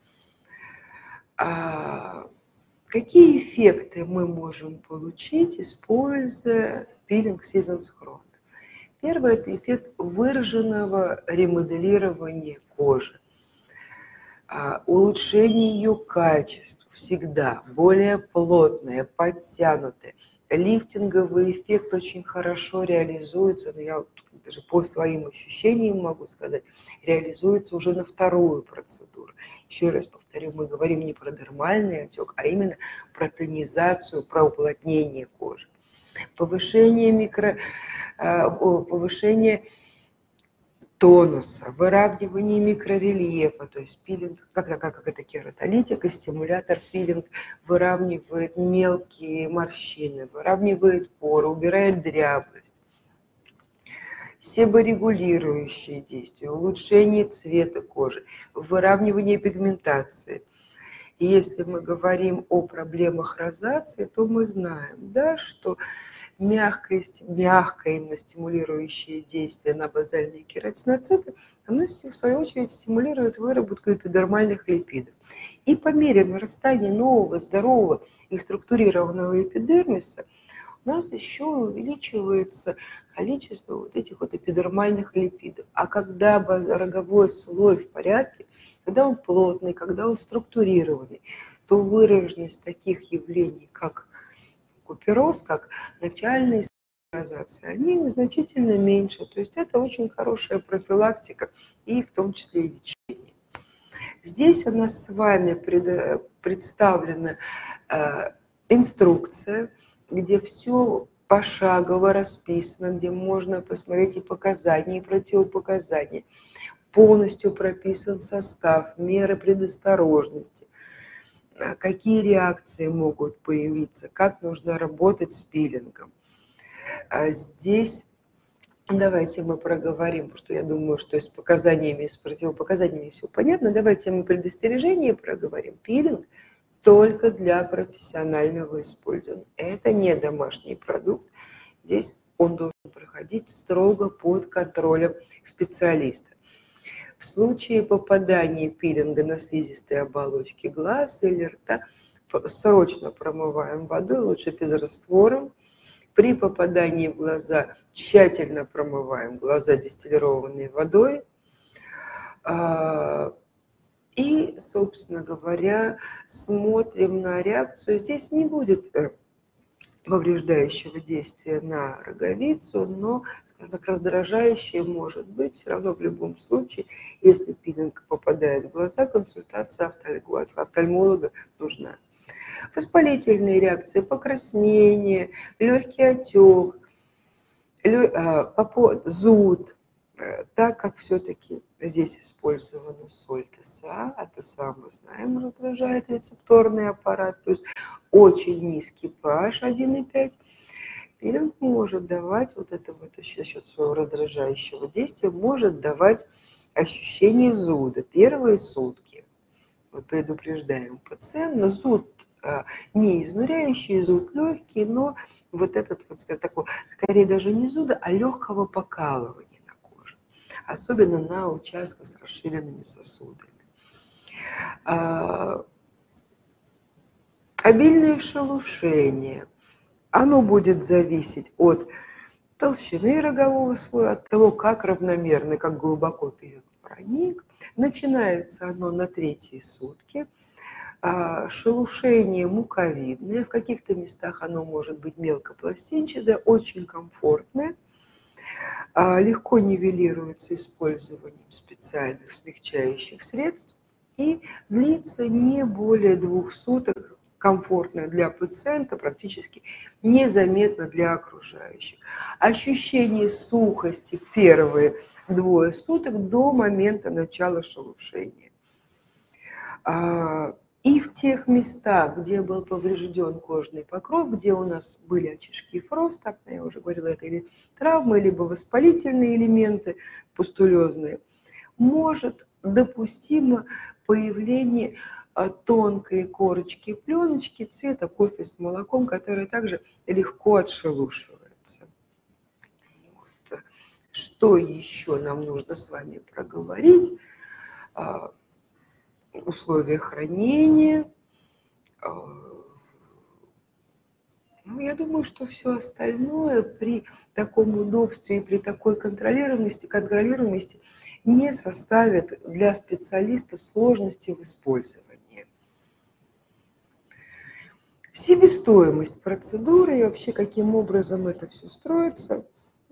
А какие эффекты мы можем получить, используя пилинг Seasons Chrono? Первый – это эффект выраженного ремоделирования кожи, а, улучшение ее качества, всегда более плотная, подтянутая. Лифтинговый эффект очень хорошо реализуется, но я даже по своим ощущениям могу сказать, реализуется уже на вторую процедуру. Еще раз повторю, мы говорим не про дермальный отек, а именно про тонизацию, про уплотнение кожи. Повышение, микро, повышение тонуса, выравнивание микрорельефа, то есть пилинг, как, как, как это кератолитик и стимулятор пилинг выравнивает мелкие морщины, выравнивает поры, убирает дряблость. Себорегулирующие действия, улучшение цвета кожи, выравнивание пигментации. И если мы говорим о проблемах розации, то мы знаем, да, что мягкое, мягкое именно стимулирующее действие на базальные кератиноциты, оно, в свою очередь, стимулирует выработку эпидермальных липидов. И по мере нарастания нового, здорового и структурированного эпидермиса у нас еще увеличивается количество вот этих вот эпидермальных липидов. А когда роговой слой в порядке, когда он плотный, когда он структурированный, то выраженность таких явлений, как купероз, как начальные розации, они значительно меньше. То есть это очень хорошая профилактика и в том числе и лечение. Здесь у нас с вами пред, представлена э, инструкция, где все пошагово расписано, где можно посмотреть и показания, и противопоказания. Полностью прописан состав, меры предосторожности, какие реакции могут появиться, как нужно работать с пилингом. Здесь Давайте мы проговорим, потому что я думаю, что с показаниями, с противопоказаниями все понятно. Давайте мы предостережение проговорим. Пилинг только для профессионального использования. Это не домашний продукт. Здесь он должен проходить строго под контролем специалиста. В случае попадания пилинга на слизистые оболочки глаз или рта срочно промываем водой, лучше физраствором. При попадании в глаза тщательно промываем глаза дистиллированной водой. И, собственно говоря, смотрим на реакцию. Здесь не будет повреждающего действия на роговицу, но, скажем так, раздражающее может быть. Все равно в любом случае, если пилинг попадает в глаза, консультация офтальмолога нужна. Воспалительные реакции, покраснение, легкий отек, зуд, так как все-таки здесь использована соль ТСА, а ТСА мы знаем раздражает рецепторный аппарат, то есть очень низкий pH один и пять, пилинг может давать вот это вот за счет своего раздражающего действия, может давать ощущение зуда первые сутки. Мы предупреждаем пациента, зуд не изнуряющий, зуд легкий, но вот этот, вот, скажем, такой, скорее даже не зуда, а легкого покалывания на коже, особенно на участках с расширенными сосудами. Обильное шелушение, оно будет зависеть от толщины рогового слоя, от того, как равномерно, как глубоко пилинг проник. Начинается оно на третьи сутки. Шелушение муковидное, в каких-то местах оно может быть мелкопластинчатое, очень комфортное, легко нивелируется использованием специальных смягчающих средств и длится не более двух суток, комфортно для пациента, практически незаметно для окружающих. Ощущение сухости первые двое суток до момента начала шелушения. И в тех местах, где был поврежден кожный покров, где у нас были очишки фроста, я уже говорила, это или травмы, либо воспалительные элементы пустулезные, может допустимо появление тонкой корочки пленочки цвета кофе с молоком, которая также легко отшелушивается. Вот. Что еще нам нужно с вами проговорить? Условия хранения. Ну, я думаю, что все остальное при таком удобстве и при такой контролируемости, контролируемости не составит для специалиста сложности в использовании. Себестоимость процедуры и вообще каким образом это все строится,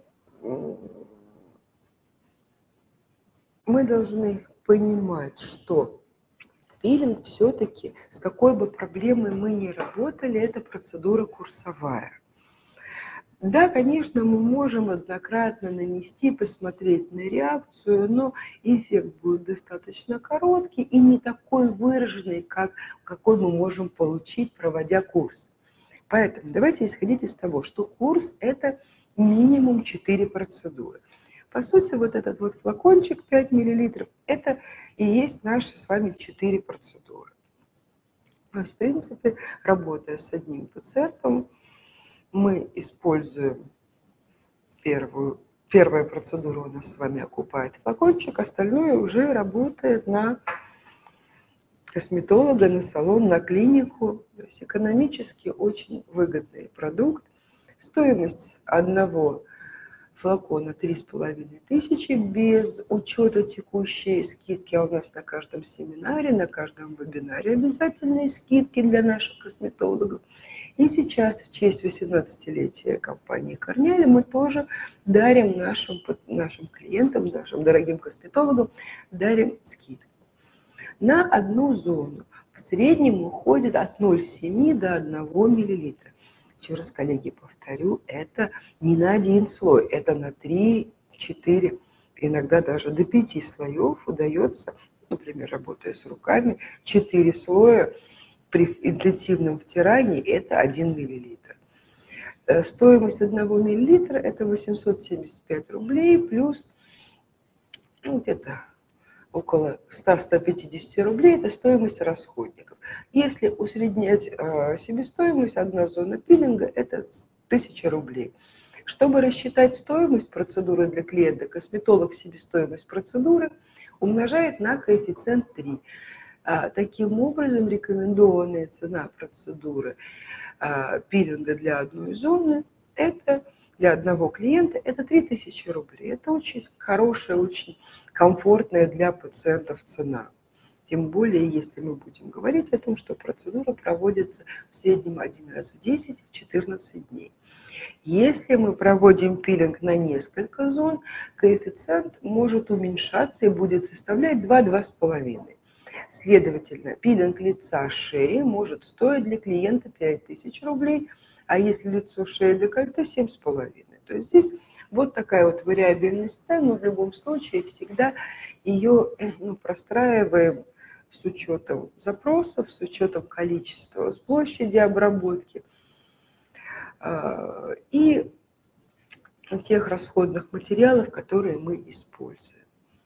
мы должны понимать, что пилинг все-таки, с какой бы проблемой мы ни работали, это процедура курсовая. Да, конечно, мы можем однократно нанести, посмотреть на реакцию, но эффект будет достаточно короткий и не такой выраженный, как, какой мы можем получить, проводя курс. Поэтому давайте исходить из того, что курс – это минимум четыре процедуры. По сути, вот этот вот флакончик пять миллилитров – это и есть наши с вами четыре процедуры. То есть, в принципе, работая с одним пациентом, мы используем первую, первая процедура у нас с вами окупает флакончик, остальное уже работает на косметолога, на салон, на клинику. То есть экономически очень выгодный продукт. Стоимость одного флакона три с половиной тысячи без учета текущей скидки. А у нас на каждом семинаре, на каждом вебинаре обязательные скидки для наших косметологов. И сейчас в честь восемнадцатилетия компании Корнеля мы тоже дарим нашим, нашим клиентам, нашим дорогим косметологам, дарим скидку. На одну зону в среднем уходит от ноль целых семи десятых до одного миллилитра. Еще раз, коллеги, повторю, это не на один слой, это на три-четыре, иногда даже до пяти слоев удается, например, работая с руками, четыре слоя при интенсивном втирании – это один миллилитр. Стоимость одного миллилитра – это восемьсот семьдесят пять рублей плюс ну, где-то около ста — ста пятидесяти рублей – это стоимость расходников. Если усреднять э, себестоимость, одна зона пилинга – это тысяча рублей. Чтобы рассчитать стоимость процедуры для клиента, косметолог себестоимость процедуры умножает на коэффициент три. А, таким образом, рекомендованная цена процедуры а, пилинга для одной зоны – это для одного клиента это три тысячи рублей. Это очень хорошая, очень комфортная для пациентов цена. Тем более, если мы будем говорить о том, что процедура проводится в среднем один раз в десять-четырнадцать дней. Если мы проводим пилинг на несколько зон, коэффициент может уменьшаться и будет составлять два — два с половиной. Следовательно, пилинг лица, шеи может стоить для клиента пять тысяч рублей, а если лицо, шея, декольте – семь с половиной. То есть здесь вот такая вот вариабельность цен, но в любом случае всегда ее ну, простраиваем с учетом запросов, с учетом количества, с площади обработки и тех расходных материалов, которые мы используем.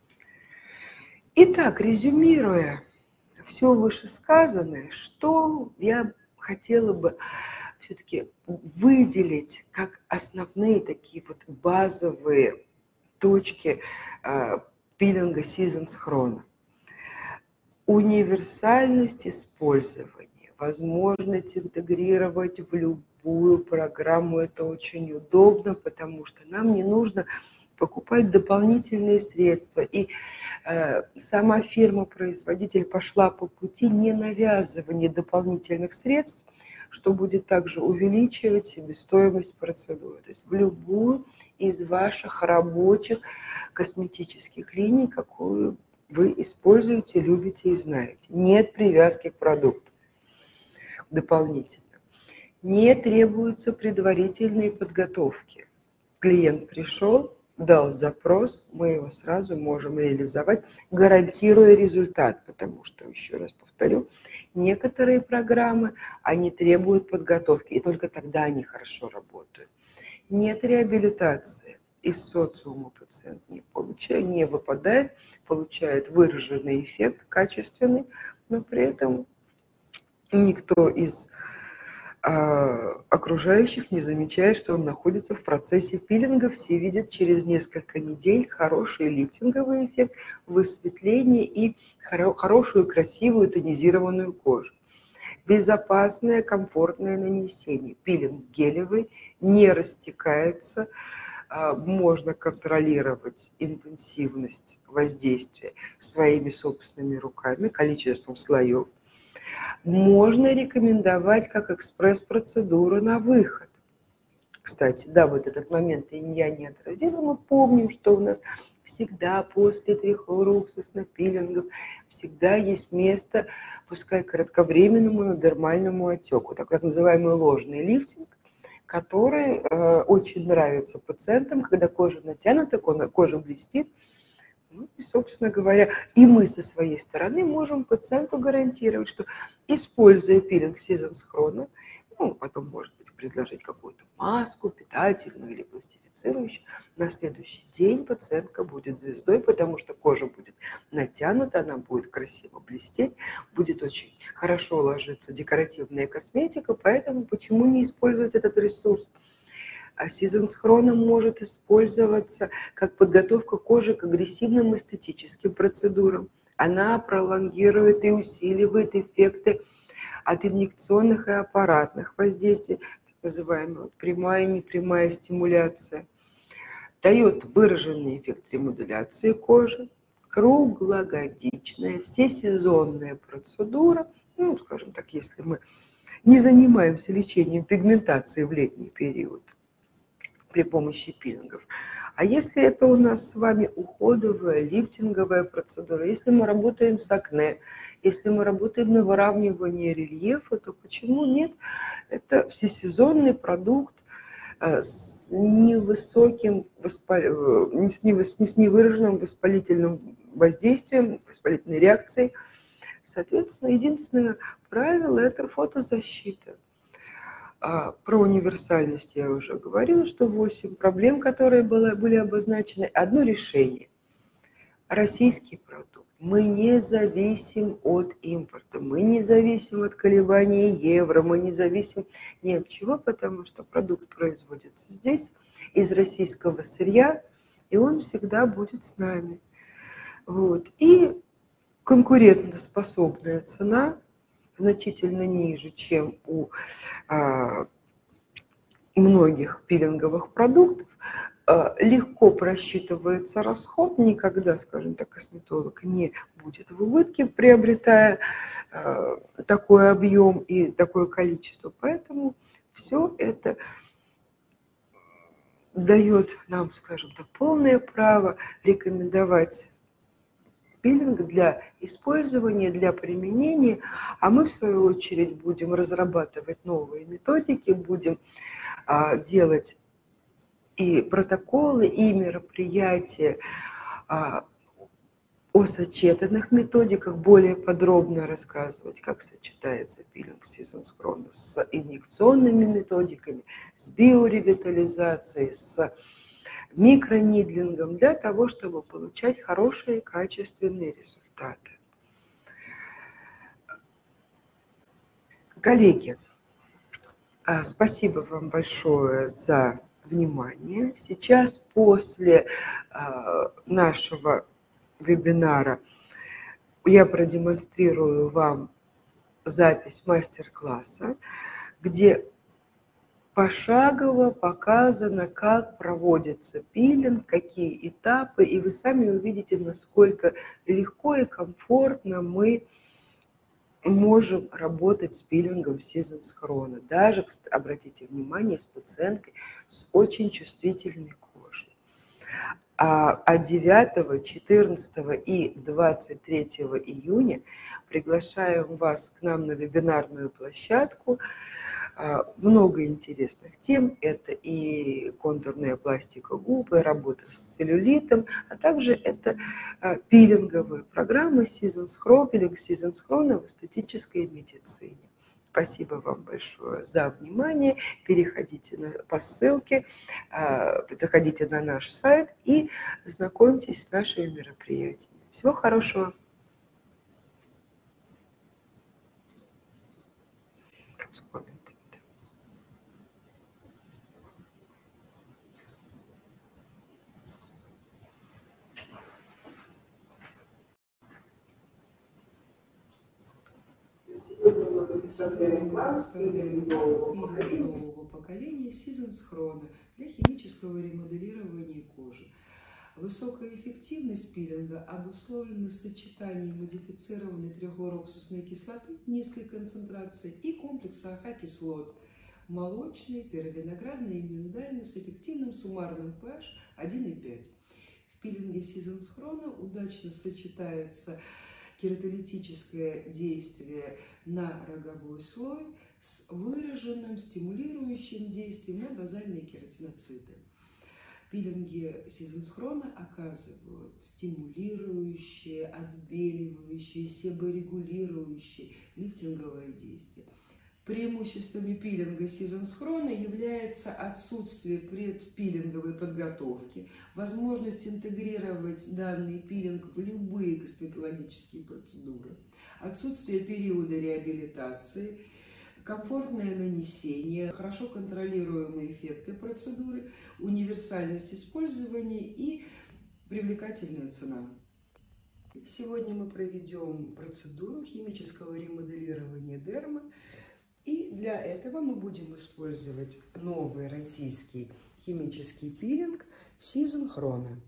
Итак, резюмируя все вышесказанное, что я хотела бы все-таки выделить как основные такие вот базовые точки э, пилинга Сизенс-Хрона. Универсальность использования, возможность интегрировать в любую программу, это очень удобно, потому что нам не нужно покупать дополнительные средства. И э, сама фирма-производитель пошла по пути не навязывания дополнительных средств, что будет также увеличивать себестоимость процедуры. То есть в любую из ваших рабочих косметических линий, какую вы используете, любите и знаете. Нет привязки к продукту дополнительно. Не требуются предварительные подготовки. Клиент пришел, дал запрос, мы его сразу можем реализовать, гарантируя результат, потому что, еще раз повторю, некоторые программы, они требуют подготовки, и только тогда они хорошо работают. Нет реабилитации. Из социума пациент не получает, не выпадает, получает выраженный эффект, качественный, но при этом никто из окружающих не замечает, что он находится в процессе пилинга. Все видят через несколько недель хороший лифтинговый эффект, высветление и хорошую, красивую тонизированную кожу. Безопасное, комфортное нанесение. Пилинг гелевый, не растекается, можно контролировать интенсивность воздействия своими собственными руками, количеством слоев. Можно рекомендовать как экспресс-процедуру на выход. Кстати, да, вот этот момент я не отразила, мы помним, что у нас всегда после трихлоруксусных пилингов всегда есть место, пускай кратковременному, но дермальному отеку, так называемый ложный лифтинг, который э, очень нравится пациентам, когда кожа натянута, кожа блестит. Ну, и, собственно говоря, и мы со своей стороны можем пациенту гарантировать, что, используя пилинг Сизенс-Хрона, ну, потом, может быть, предложить какую-то маску питательную или пластифицирующую, на следующий день пациентка будет звездой, потому что кожа будет натянута, она будет красиво блестеть, будет очень хорошо ложиться декоративная косметика, поэтому почему не использовать этот ресурс? А Сизенс-Хрона может использоваться как подготовка кожи к агрессивным эстетическим процедурам. Она пролонгирует и усиливает эффекты от инъекционных и аппаратных воздействий, так называемая прямая и непрямая стимуляция. Дает выраженный эффект ремодуляции кожи, круглогодичная, всесезонная процедура. Ну, скажем так, если мы не занимаемся лечением пигментации в летний период при помощи пилингов. А если это у нас с вами уходовая, лифтинговая процедура, если мы работаем с акне, если мы работаем на выравнивании рельефа, то почему нет? Это всесезонный продукт с невысоким, воспал... с невыраженным воспалительным воздействием, воспалительной реакцией. Соответственно, единственное правило – это фотозащита. А про универсальность я уже говорила, что восемь проблем, которые было, были обозначены, одно решение. Российский продукт. Мы не зависим от импорта, мы не зависим от колебаний евро, мы не зависим ни от чего, потому что продукт производится здесь, из российского сырья, и он всегда будет с нами. Вот. И конкурентоспособная цена значительно ниже, чем у а, многих пилинговых продуктов. Легко просчитывается расход, никогда, скажем так, косметолог не будет в убытке, приобретая э, такой объем и такое количество. Поэтому все это дает нам, скажем так, полное право рекомендовать пилинг для использования, для применения, а мы, в свою очередь, будем разрабатывать новые методики, будем э, делать и протоколы, и мероприятия а, о сочетанных методиках, более подробно рассказывать, как сочетается пилинг сизонхрона с инъекционными методиками, с биоревитализацией, с микронидлингом, для того, чтобы получать хорошие, качественные результаты. Коллеги, спасибо вам большое за внимание. Сейчас после э, нашего вебинара я продемонстрирую вам запись мастер-класса, где пошагово показано, как проводится пилинг, какие этапы, и вы сами увидите, насколько легко и комфортно мы можем работать с пилингом сизонхрона, даже, обратите внимание, с пациенткой с очень чувствительной кожей. А девятого, четырнадцатого и двадцать третьего июня приглашаем вас к нам на вебинарную площадку. Много интересных тем. Это и контурная пластика губ, и работа с целлюлитом, а также это пилинговые программы Сизонхрон, пилинг сизонхрона в эстетической медицине. Спасибо вам большое за внимание. Переходите на, по ссылке, заходите на наш сайт и знакомьтесь с нашими мероприятиями. Всего хорошего. Представляем нового поколения сизонхрона для химического ремоделирования кожи. Высокая эффективность пилинга обусловлена сочетанием модифицированной трихлороксусной кислоты низкой концентрации и комплекса АХ-кислот молочный, первиноградный и миндальный с эффективным суммарным pH один и пять. В пилинге сизонхрона удачно сочетается кератолитическое действие на роговой слой с выраженным стимулирующим действием на базальные кератиноциты. Пилинги сизонхрона оказывают стимулирующее, отбеливающее, себорегулирующее, лифтинговое действие. Преимуществами пилинга сизонхрона является отсутствие предпилинговой подготовки, возможность интегрировать данный пилинг в любые косметологические процедуры, отсутствие периода реабилитации, комфортное нанесение, хорошо контролируемые эффекты процедуры, универсальность использования и привлекательная цена. Сегодня мы проведем процедуру химического ремоделирования дермы. И для этого мы будем использовать новый российский химический пилинг сизонхрона.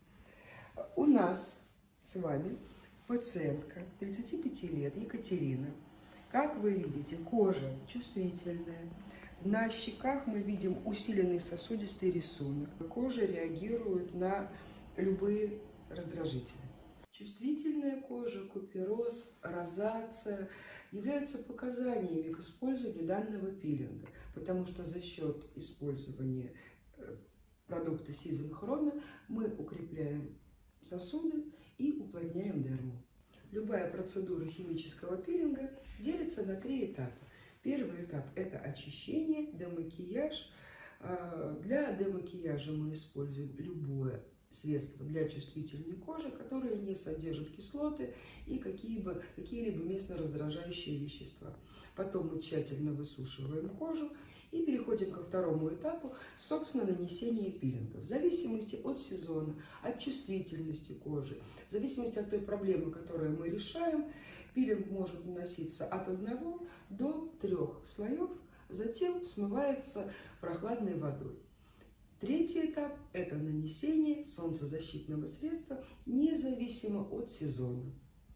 У нас с вами пациентка тридцати пяти лет, Екатерина. Как вы видите, кожа чувствительная. На щеках мы видим усиленный сосудистый рисунок. Кожа реагирует на любые раздражители. Чувствительная кожа, купероз, розация являются показаниями к использованию данного пилинга, потому что за счет использования продукта сизонхрона мы укрепляем сосуды и уплотняем дерму. Любая процедура химического пилинга делится на три этапа. Первый этап – это очищение, демакияж. Для демакияжа мы используем любое средство для чувствительной кожи, которое не содержит кислоты и какие-либо какие-либо местно раздражающие вещества. Потом мы тщательно высушиваем кожу и переходим ко второму этапу, собственно, нанесения пилинга. В зависимости от сезона, от чувствительности кожи, в зависимости от той проблемы, которую мы решаем, пилинг может наноситься от одного до трех слоев, затем смывается прохладной водой. Третий этап – это нанесение солнцезащитного средства, независимо от сезона.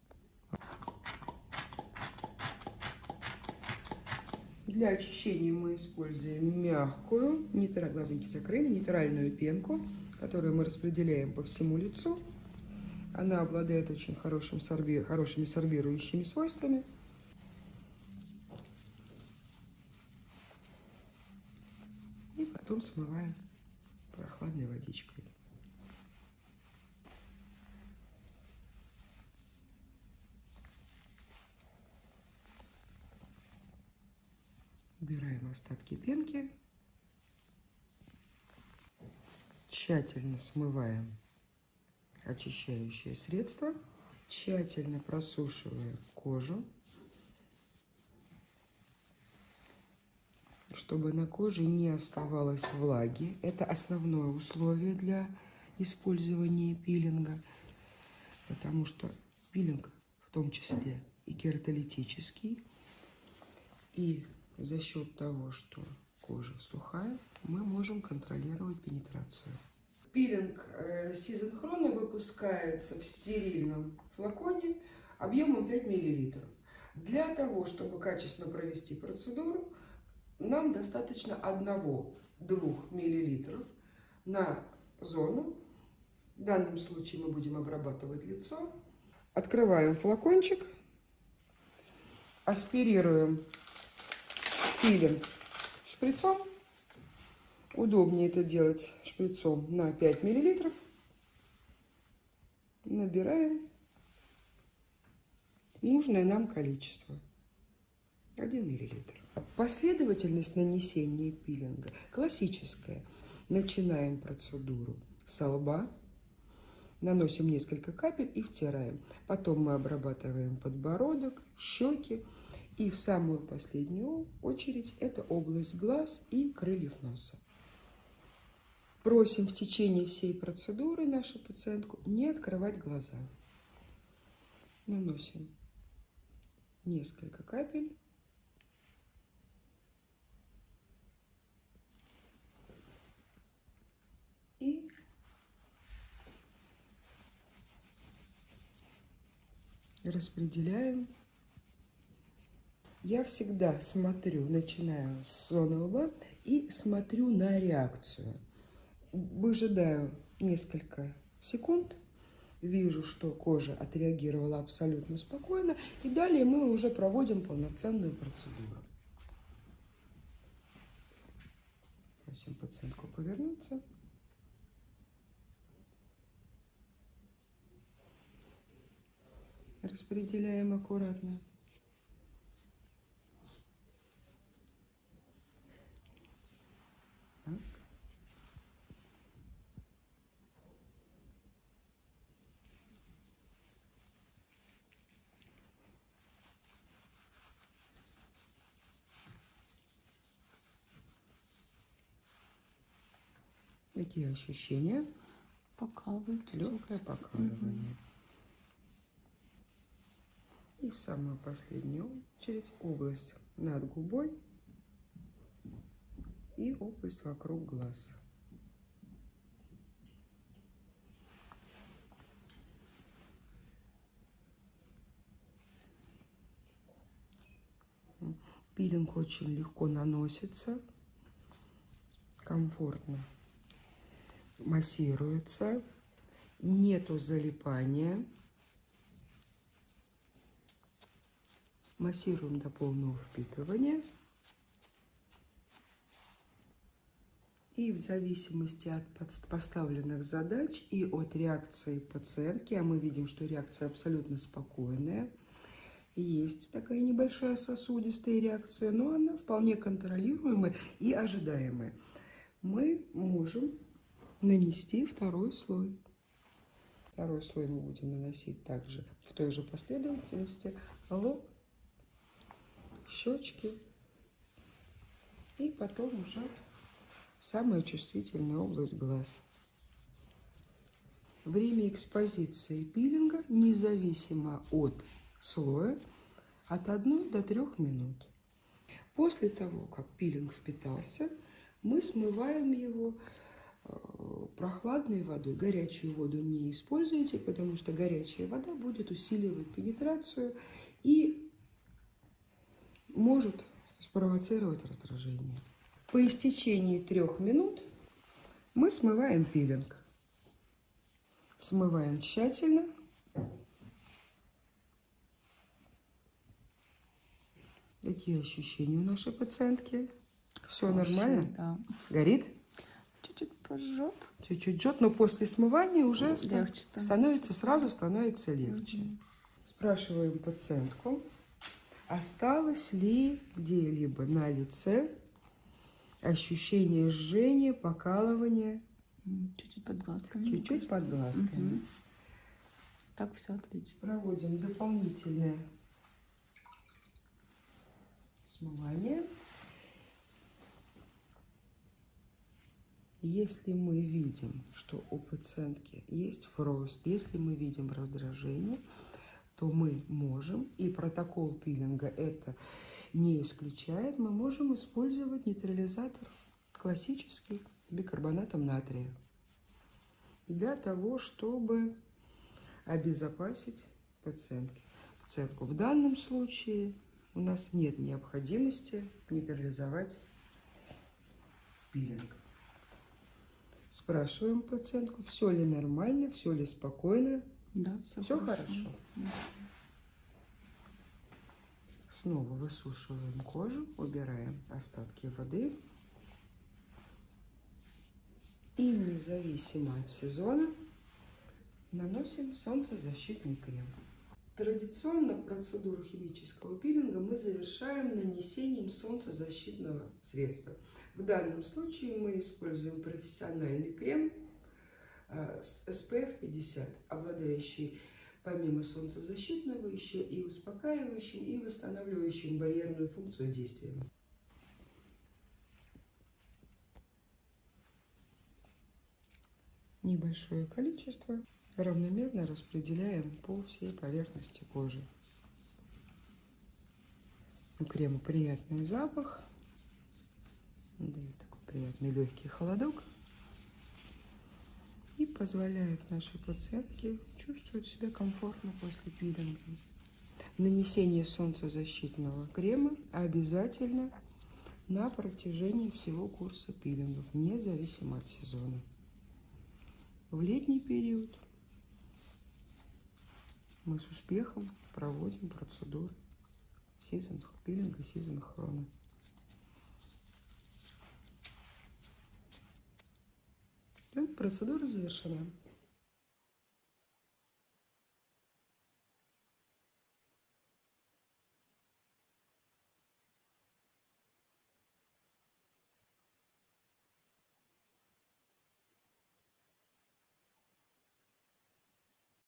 Для очищения мы используем мягкую, глазоньки закрыли, нейтральную пенку, которую мы распределяем по всему лицу. Она обладает очень хорошим сорби... хорошими сорбирующими свойствами. И потом смываем прохладной водичкой. Убираем остатки пенки. Тщательно смываем очищающее средство. Тщательно просушиваем кожу, чтобы на коже не оставалось влаги. Это основное условие для использования пилинга, потому что пилинг в том числе и кератолитический, и за счет того, что кожа сухая, мы можем контролировать пенетрацию. Пилинг Season Chrono выпускается в стерильном флаконе объемом пять миллилитров. Для того, чтобы качественно провести процедуру, нам достаточно одного-двух миллилитров на зону. В данном случае мы будем обрабатывать лицо. Открываем флакончик, аспирируем пилинг шприцом. Удобнее это делать шприцом на пять миллилитров. Набираем нужное нам количество. один миллилитр. Последовательность нанесения пилинга классическая. Начинаем процедуру со лба, наносим несколько капель и втираем. Потом мы обрабатываем подбородок, щеки. И в самую последнюю очередь это область глаз и крыльев носа. Просим в течение всей процедуры нашу пациентку не открывать глаза. Наносим несколько капель. И распределяем. Я всегда смотрю, начинаю с зоны лба и смотрю на реакцию. Выжидаю несколько секунд, вижу, что кожа отреагировала абсолютно спокойно, и далее мы уже проводим полноценную процедуру. Просим пациентку повернуться. Распределяем аккуратно. Так. Какие ощущения? Покалывает. Легкое покалывание. Угу. И в самую последнюю очередь область над губой и область вокруг глаз. Пилинг очень легко наносится, комфортно массируется, нету залипания. Массируем до полного впитывания. И в зависимости от поставленных задач и от реакции пациентки, а мы видим, что реакция абсолютно спокойная, есть такая небольшая сосудистая реакция, но она вполне контролируемая и ожидаемая. Мы можем нанести второй слой. Второй слой мы будем наносить также в той же последовательности: лоб, щечки и потом уже самая чувствительная область глаз. Время экспозиции пилинга независимо от слоя от одной до трёх минут. После того, как пилинг впитался, мы смываем его прохладной водой. Горячую воду не используйте, потому что горячая вода будет усиливать пенетрацию и может спровоцировать раздражение. По истечении трех минут мы смываем пилинг. Смываем тщательно. Какие ощущения у нашей пациентки? Все нормально? Да. Горит? Чуть-чуть пожжет. Чуть-чуть жжет, но после смывания уже легче становится. становится, сразу становится легче. Угу. Спрашиваем пациентку, осталось ли где-либо на лице ощущение жжения, покалывания? Чуть-чуть под глазками. Чуть-чуть под глазками. Угу. Так все отлично. Проводим дополнительное смывание. Если мы видим, что у пациентки есть фрост, если мы видим раздражение, то мы можем, и протокол пилинга это не исключает, мы можем использовать нейтрализатор классический с бикарбонатом натрия для того, чтобы обезопасить пациентки. пациентку. В данном случае у нас нет необходимости нейтрализовать пилинг. Спрашиваем пациентку, все ли нормально, все ли спокойно. Да, все, все хорошо. хорошо. Снова высушиваем кожу, убираем остатки воды. И независимо от сезона наносим солнцезащитный крем. Традиционно процедуру химического пилинга мы завершаем нанесением солнцезащитного средства. В данном случае мы используем профессиональный крем с эс пэ эф пятьдесят, обладающий помимо солнцезащитного еще и успокаивающим и восстанавливающим барьерную функцию действием. Небольшое количество равномерно распределяем по всей поверхности кожи. У крема приятный запах, дает такой приятный легкий холодок и позволяет нашей пациентке чувствовать себя комфортно после пилинга. Нанесение солнцезащитного крема обязательно на протяжении всего курса пилингов, независимо от сезона. В летний период мы с успехом проводим процедуры сезон пилинга, сезон хрона. Процедура завершена.